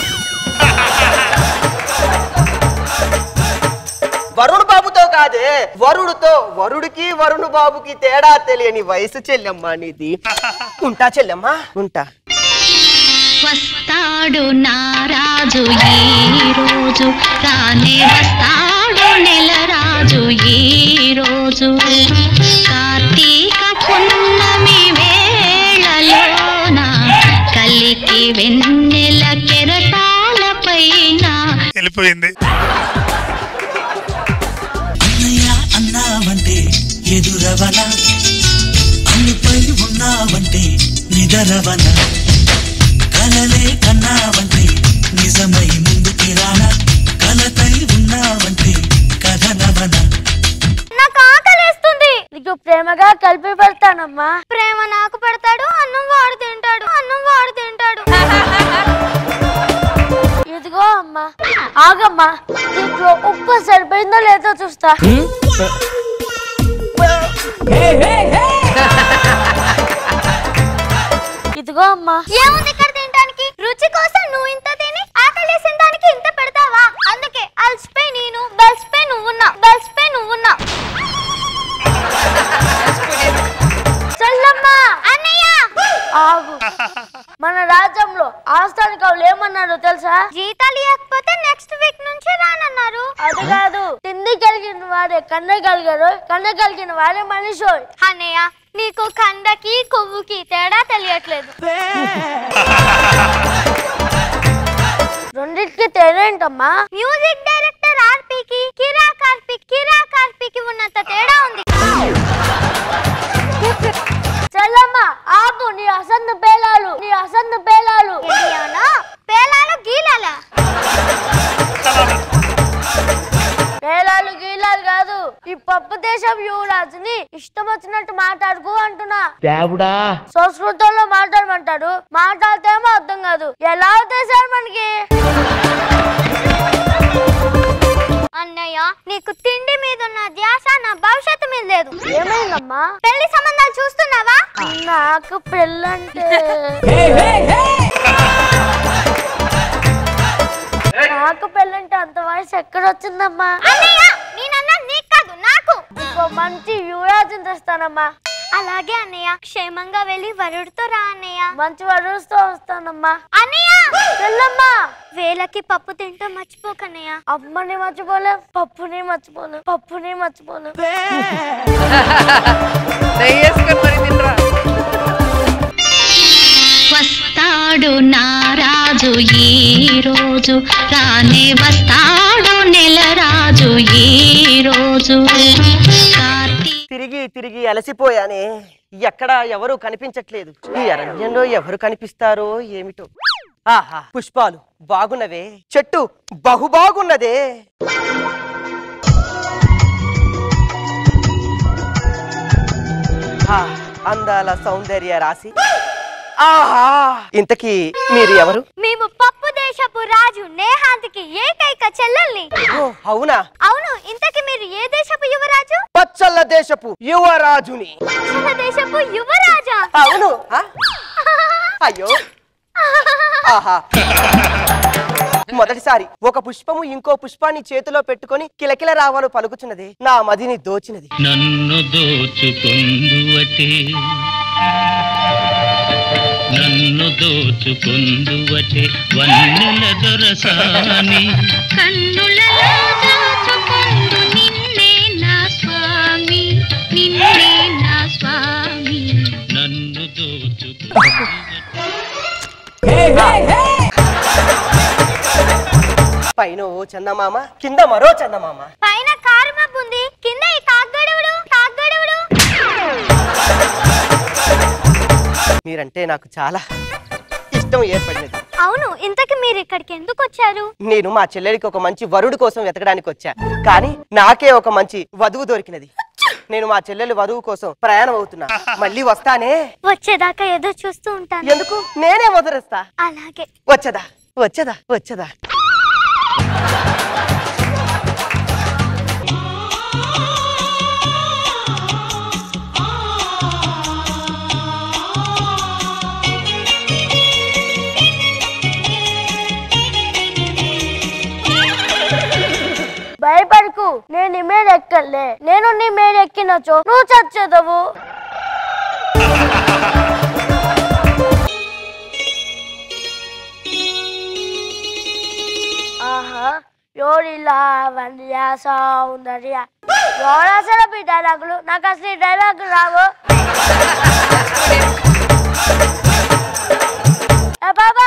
[SPEAKER 3] వరుణ్ బాబుతో కాదే వరుడుతో. వరుడికి వరుణ్ బాబుకి తేడా తెలియని వయసు చెల్లెమ్మ నీది. ఉంటా చెల్లెమ్మ ఉంటా.
[SPEAKER 12] వస్తాడు నారాజు ఈ రోజు రానే వస్తాడు నెల రాజు ఈ రోజు కార్తీక పున్నమి వేళలోన కలికి వెన్నెల కెరటాల పైన
[SPEAKER 7] వెళ్ళిపోయింది.
[SPEAKER 2] అన్నయ్య అన్నావంటే ఎదురవన అన్నిపై ఉన్నావంటే నిదరవన కలలే కన్నావంటే నిజమై ముందుకి రానా కలతై ఉన్నావంటే కథనవన.
[SPEAKER 4] నాకు ఆకలేస్తుంది. నీకు ప్రేమగా కలిపి పెడతానమ్మా. ప్రేమ నాకు పెడతాడు అన్నం వాడు తింటాడు అన్నం వాడు తింటాడు. ఇదిగో అమ్మా ఆగమ్మా దీంట్లో ఉప్పు సరిపోయిందో లేదో చూస్తా. ఇదిగో అమ్మా. ఏముంది ఇక్కడ తినడానికి? రుచి కోసం నువ్వు ఇంత తిని ఆకలేసిన దానికి ఇంత పెడతావా? అందుకే అల్స్పై నేను బల్స్పై నువ్వున్నా బల్స్పై నువ్వున్నా. చల్లమ్మా అన్నయ్య ఆగు. మన రాజ్యంలో ఆస్థానికులు ఏమన్నారు తెలుసా? జీతాలు ఇవ్వకపోతే నెక్స్ట్ వీక్ నుంచి రానన్నారు. అది కాదు తిండి కలిగిన వారే కన్న కలిగారు కన్న కలిగిన వారే మనిషి. అన్నయ్య నీకు కండకి కొవ్వుకి తేడా తెలియట్లేదు. రెండింటికి తేడా ఏంటమ్మా? మ్యూజిక్ డైరెక్టర్ ఆర్పీకి కిరా కార్పిక్ కిరా కార్పికి ఉన్నంత తేడా ఉంది. చల్లమ్మ ఆపు. నీ అసందు పేలాలు నీ అసందు పేలాలు పేలాలు గీలాలా? పేలాలు గీలాలు కాదు. ఈ పప్పు దేశం యువరాజుని ఇష్టం వచ్చినట్టు మాట్లాడుకు అంటున్నా. దేవుడా సంస్కృతంలో మాట్లాడమంటాడు మాట్లాడితేమో అర్థం కాదు. ఎలా అవుతాయి సార్ మనకి? అన్నయ్య నీకు తిండి మీద ఉన్న ధ్యాస నా భవిష్యత్తు మీద లేదు. ఏమైందమ్మా? పెళ్లి సంబంధాలు చూస్తున్నావా? నాకు పెళ్ళంటే నాకు పెళ్ళంటే అంత వయసు ఎక్కడ వచ్చిందమ్మా? అన్నయ్య నేనన్నా నీకు కాదు నాకు. ఇంకో మంచి యువరాజుని తెస్తానమ్మా. అలాగే అన్నయ్య క్షేమంగా వెళ్ళి వరుడితో రా అన్నయ్య. మంచి వరుడితో వస్తానమ్మా. అన్నయ్య వెళ్ళమ్మా. వేలకి పప్పు తింటూ మర్చిపోకన్నయ్య. అమ్మని మర్చిపోలే పప్పుని మర్చిపోలే పప్పుని మర్చిపోలే.
[SPEAKER 12] వస్తాడు నారాజు ఈ రోజు రానే వస్తాడు నెల రాజు ఈ రోజు.
[SPEAKER 3] తిరిగి తిరిగి అలసిపోయానే. ఎక్కడ ఎవరు కనిపించట్లేదు. ఈ అరణ్యంలో ఎవరు కనిపిస్తారో ఏమిటో. ఆహా పుష్పాలు బాగున్నవే. చెట్టు బహు బాగున్నదే. అందాల సౌందర్య రాశి. ఆహా ఇంతకీ మీరు ఎవరు?
[SPEAKER 4] మేము పప్పు దేశపు రాజు నేహాంతికి ఏకైక చెల్లెల్ని.
[SPEAKER 3] అవునా?
[SPEAKER 4] అవును. ఇంతకీ మీరు ఏ దేశపు యువరాజు?
[SPEAKER 3] పచ్చళ్ళ దేశపు యువరాజుని.
[SPEAKER 4] పచ్చళ్ళ దేశపు యువరాజా?
[SPEAKER 3] అవును. అయ్యో ఆహా మొదటిసారి ఒక పుష్పము ఇంకో పుష్పాన్ని చేతిలో పెట్టుకొని కిలకిల రావాలు పలుకుచున్నది, నా మదిని దోచినది.
[SPEAKER 11] నన్ను దోచుకొందువటే నన్ను దోచుకొందువటే వన్నెల దొరసాని
[SPEAKER 12] కన్నులలో దాచుకొందు నిన్నే నా స్వామి, నిన్నే నా స్వామి.
[SPEAKER 11] నన్ను దోచుకొందువటే.
[SPEAKER 3] పైన ఓ చందమామ, కింద మరో చందమామ.
[SPEAKER 4] పైన కారు మబ్బు ఉంది, కింద ఈ కాగ్గడవుడు కాగ్గడవుడు.
[SPEAKER 3] మీరంటే నాకు చాలా ఇష్టం ఏర్పడినది.
[SPEAKER 4] అవును, ఇంతకి మీరు ఇక్కడికి ఎందుకు వచ్చారు?
[SPEAKER 3] నేను మా చెల్లెలికి ఒక మంచి వరుడు కోసం వెతకడానికి వచ్చా, కానీ నాకే ఒక మంచి వధువు దొరికినది. నేను మా చెల్లెలు వధువు కోసం ప్రయాణం అవుతున్నా, మళ్ళీ వస్తానే.
[SPEAKER 4] వచ్చేదాకా ఏదో చూస్తూ ఉంటాను.
[SPEAKER 3] ఎందుకు? నేనే వదిలేస్తా.
[SPEAKER 4] అలాగే.
[SPEAKER 3] వచ్చదా వచ్చదా వచ్చదా.
[SPEAKER 4] భయపడకు, నేను నీ మీద ఎక్కలే. నేను నీ మీద ఎక్కినచో నువ్వు చచ్చేదవు. ఆహా, యోడిలా వండియ సౌందర్య. ఎవరాసరా ఈ డైలాగులు? నాకు అసలు ఈ డైలాగులు రావు. బాబా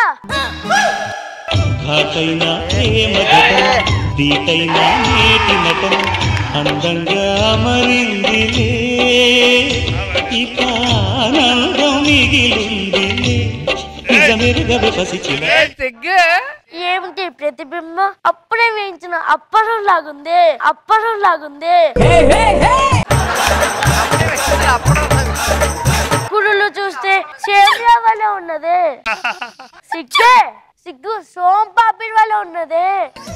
[SPEAKER 13] ఘాటైన ప్రేమ ఘటన, దీటైన నేటి నటన అందంగా మరిందిలే, ఇక ఆనందం మిగిలిందిలే, నిజమెరుగవే పసిచిన.
[SPEAKER 4] ఏమిటి ప్రతిబింబం? అప్పుడే వేయించిన అప్పడం లాగుంది, అప్పడం లాగుంది. కుడులు చూస్తే సేమియా వల్ల ఉన్నది, సిగ్గే సిగ్గు సోంపాపిడి వల్ల ఉన్నది.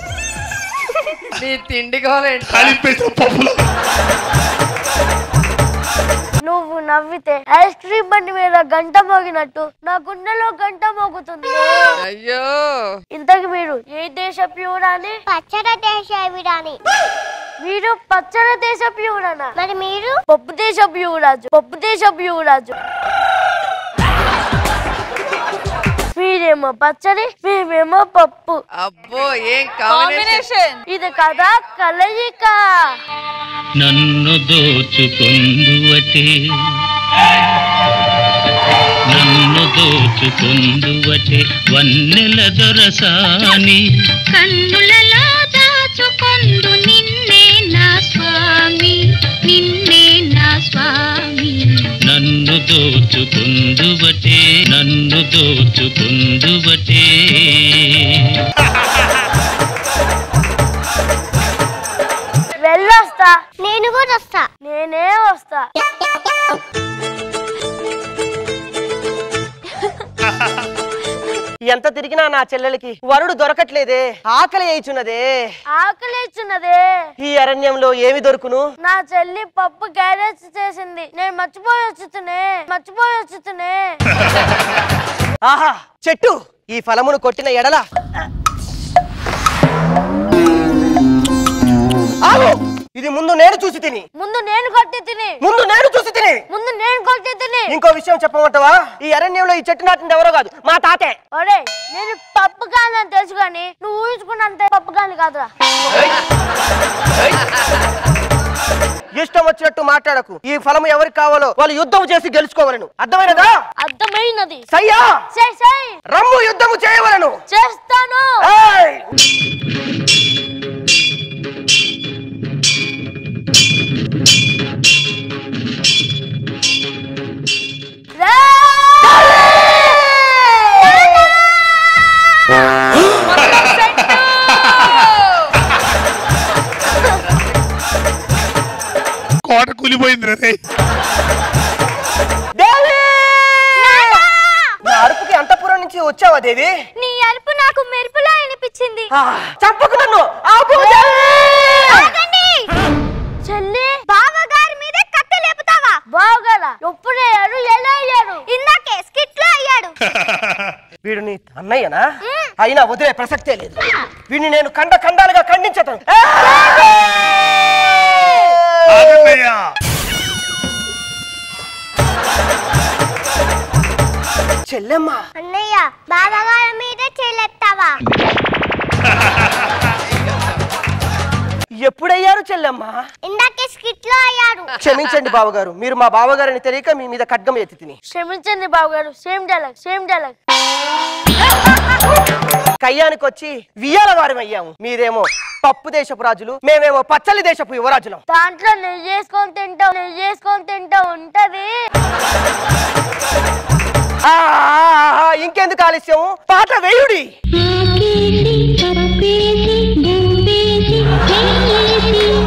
[SPEAKER 8] నీ తిండి కావాలంటే
[SPEAKER 4] నువ్వు నవ్వితే ఐస్ క్రీమ్ బండి మీద గంట మోగినట్టు నా గుండెలో గంట మోగుతుంది.
[SPEAKER 8] అయ్యో,
[SPEAKER 4] ఇంతకు మీరు ఏ దేశపు యువరాని?
[SPEAKER 6] పచ్చడి దేశ విరాని.
[SPEAKER 4] మీరు పచ్చడి దేశపు యువరానా?
[SPEAKER 6] మరి మీరు?
[SPEAKER 4] పప్పు దేశపు యువరాజు, పప్పు దేశపు యువరాజు. మీరేమో పచ్చడి, మేమేమో పప్పు.
[SPEAKER 8] అబ్బో, ఏం కాంబినేషన్
[SPEAKER 4] ఇది కదా కలయిక.
[SPEAKER 11] నన్ను దోచుకొందువటే నన్ను దోచుకొందువటే వన్నెల దొరసాని
[SPEAKER 12] కన్నులలో దాచుకొందు నిన్నే నా స్వామి, నిన్నే నా స్వామి.
[SPEAKER 11] నన్ను దోచుకొందువటే నన్ను దోచుకొందువటే.
[SPEAKER 4] వెళ్ళొస్తా.
[SPEAKER 6] నేను కూడా వస్తా.
[SPEAKER 4] నేనే వస్తా.
[SPEAKER 3] ఎంత తిరిగినా నా చెల్లెలకి వరుడు దొరకట్లేదే, ఆకలి వేయుచున్నదే.
[SPEAKER 4] ఆకలిచున్నదే.
[SPEAKER 3] ఈ అరణ్యంలో ఏమి దొరుకును?
[SPEAKER 4] నా చెల్లి పప్పు క్యారెట్ చేసింది, నేను మర్చిపోయి వచ్చుతునే మర్చిపోయి వచ్చుతునే.
[SPEAKER 3] ఆహా, చెట్టు ఈ ఫలమును కొట్టిన ఎడల ఆగు. ఇది ముందు నేను చూసి తిని
[SPEAKER 4] ముందు నేను కొట్టి తిని
[SPEAKER 3] ముందు నేను చూసి తిని
[SPEAKER 4] ముందు నేను కొట్టి తిని
[SPEAKER 3] ఇంకో విషయం చెప్పమంటావా? ఈ అరణ్యంలో ఈ చెట్టు నాటింది ఎవరో కాదు, మా తాతే.
[SPEAKER 4] ఒరే, నేను పప్పు కాని తెలుసు కానీ నువ్వు ఊహించుకున్నంత పప్పు కాని కాదురా.
[SPEAKER 3] ఇష్టం వచ్చినట్టు మాట్లాడకు. ఈ ఫలం ఎవరికి కావాలో వాళ్ళు యుద్ధం చేసి గెలుచుకోవాలను, అర్థమైనదా?
[SPEAKER 4] అర్థమైనది.
[SPEAKER 3] సయ్యా,
[SPEAKER 4] సై సై
[SPEAKER 3] రమ్ము యుద్ధము చేయవలను.
[SPEAKER 4] చేస్తాను.
[SPEAKER 7] కోట కూలిపోయింది రే.
[SPEAKER 3] అరుపుకి అంతఃపురం నుంచి వచ్చావా దేవి?
[SPEAKER 4] నీ అరుపు నాకు మెరుపులా అనిపించింది.
[SPEAKER 3] చంపకు నన్ను.
[SPEAKER 4] చెల్లి, బావగారి మీద కత్తి లేపుతావా? బావగారా ఎప్పుడు అయ్యారు? ఎలా అయ్యారు? ఇందాకే స్కిట్ లో అయ్యాడు.
[SPEAKER 3] వీడు నీ అన్నయ్యనా? అయినా వదిలే ప్రసక్తే లేదు. వీడిని నేను కండ కండాలుగా ఖండించతాను. చెల్లెమ్మ
[SPEAKER 6] అన్నయ్య బాబాగారి మీద చెల్లెత్తావా?
[SPEAKER 3] ఎప్పుడయ్యారు చెల్లెమ్మ?
[SPEAKER 6] ఇందాకే స్కిట్ లో అయ్యారు.
[SPEAKER 3] క్షమించండి బావగారు, మీరు మా బావగారిని తెలియక మీ మీద ఖడ్గం ఎత్తి తిని.
[SPEAKER 4] క్షమించండి బావగారు. Same dialogue same dialogue.
[SPEAKER 3] కయ్యానికి వచ్చి వియ్యాల వారం అయ్యాము. మీరేమో పప్పు దేశపు రాజులు, మేమేమో పచ్చలి దేశపు యువరాజులం.
[SPEAKER 4] దాంట్లో నెయ్యి చేసుకొని తింటావు నెయ్యి చేసుకొని తింటావు ఉంటది.
[SPEAKER 3] ఇంకెందుకు ఆలస్యం, పాట వేయుడి.
[SPEAKER 12] ఆకేసి కప్పేసి గుండేసి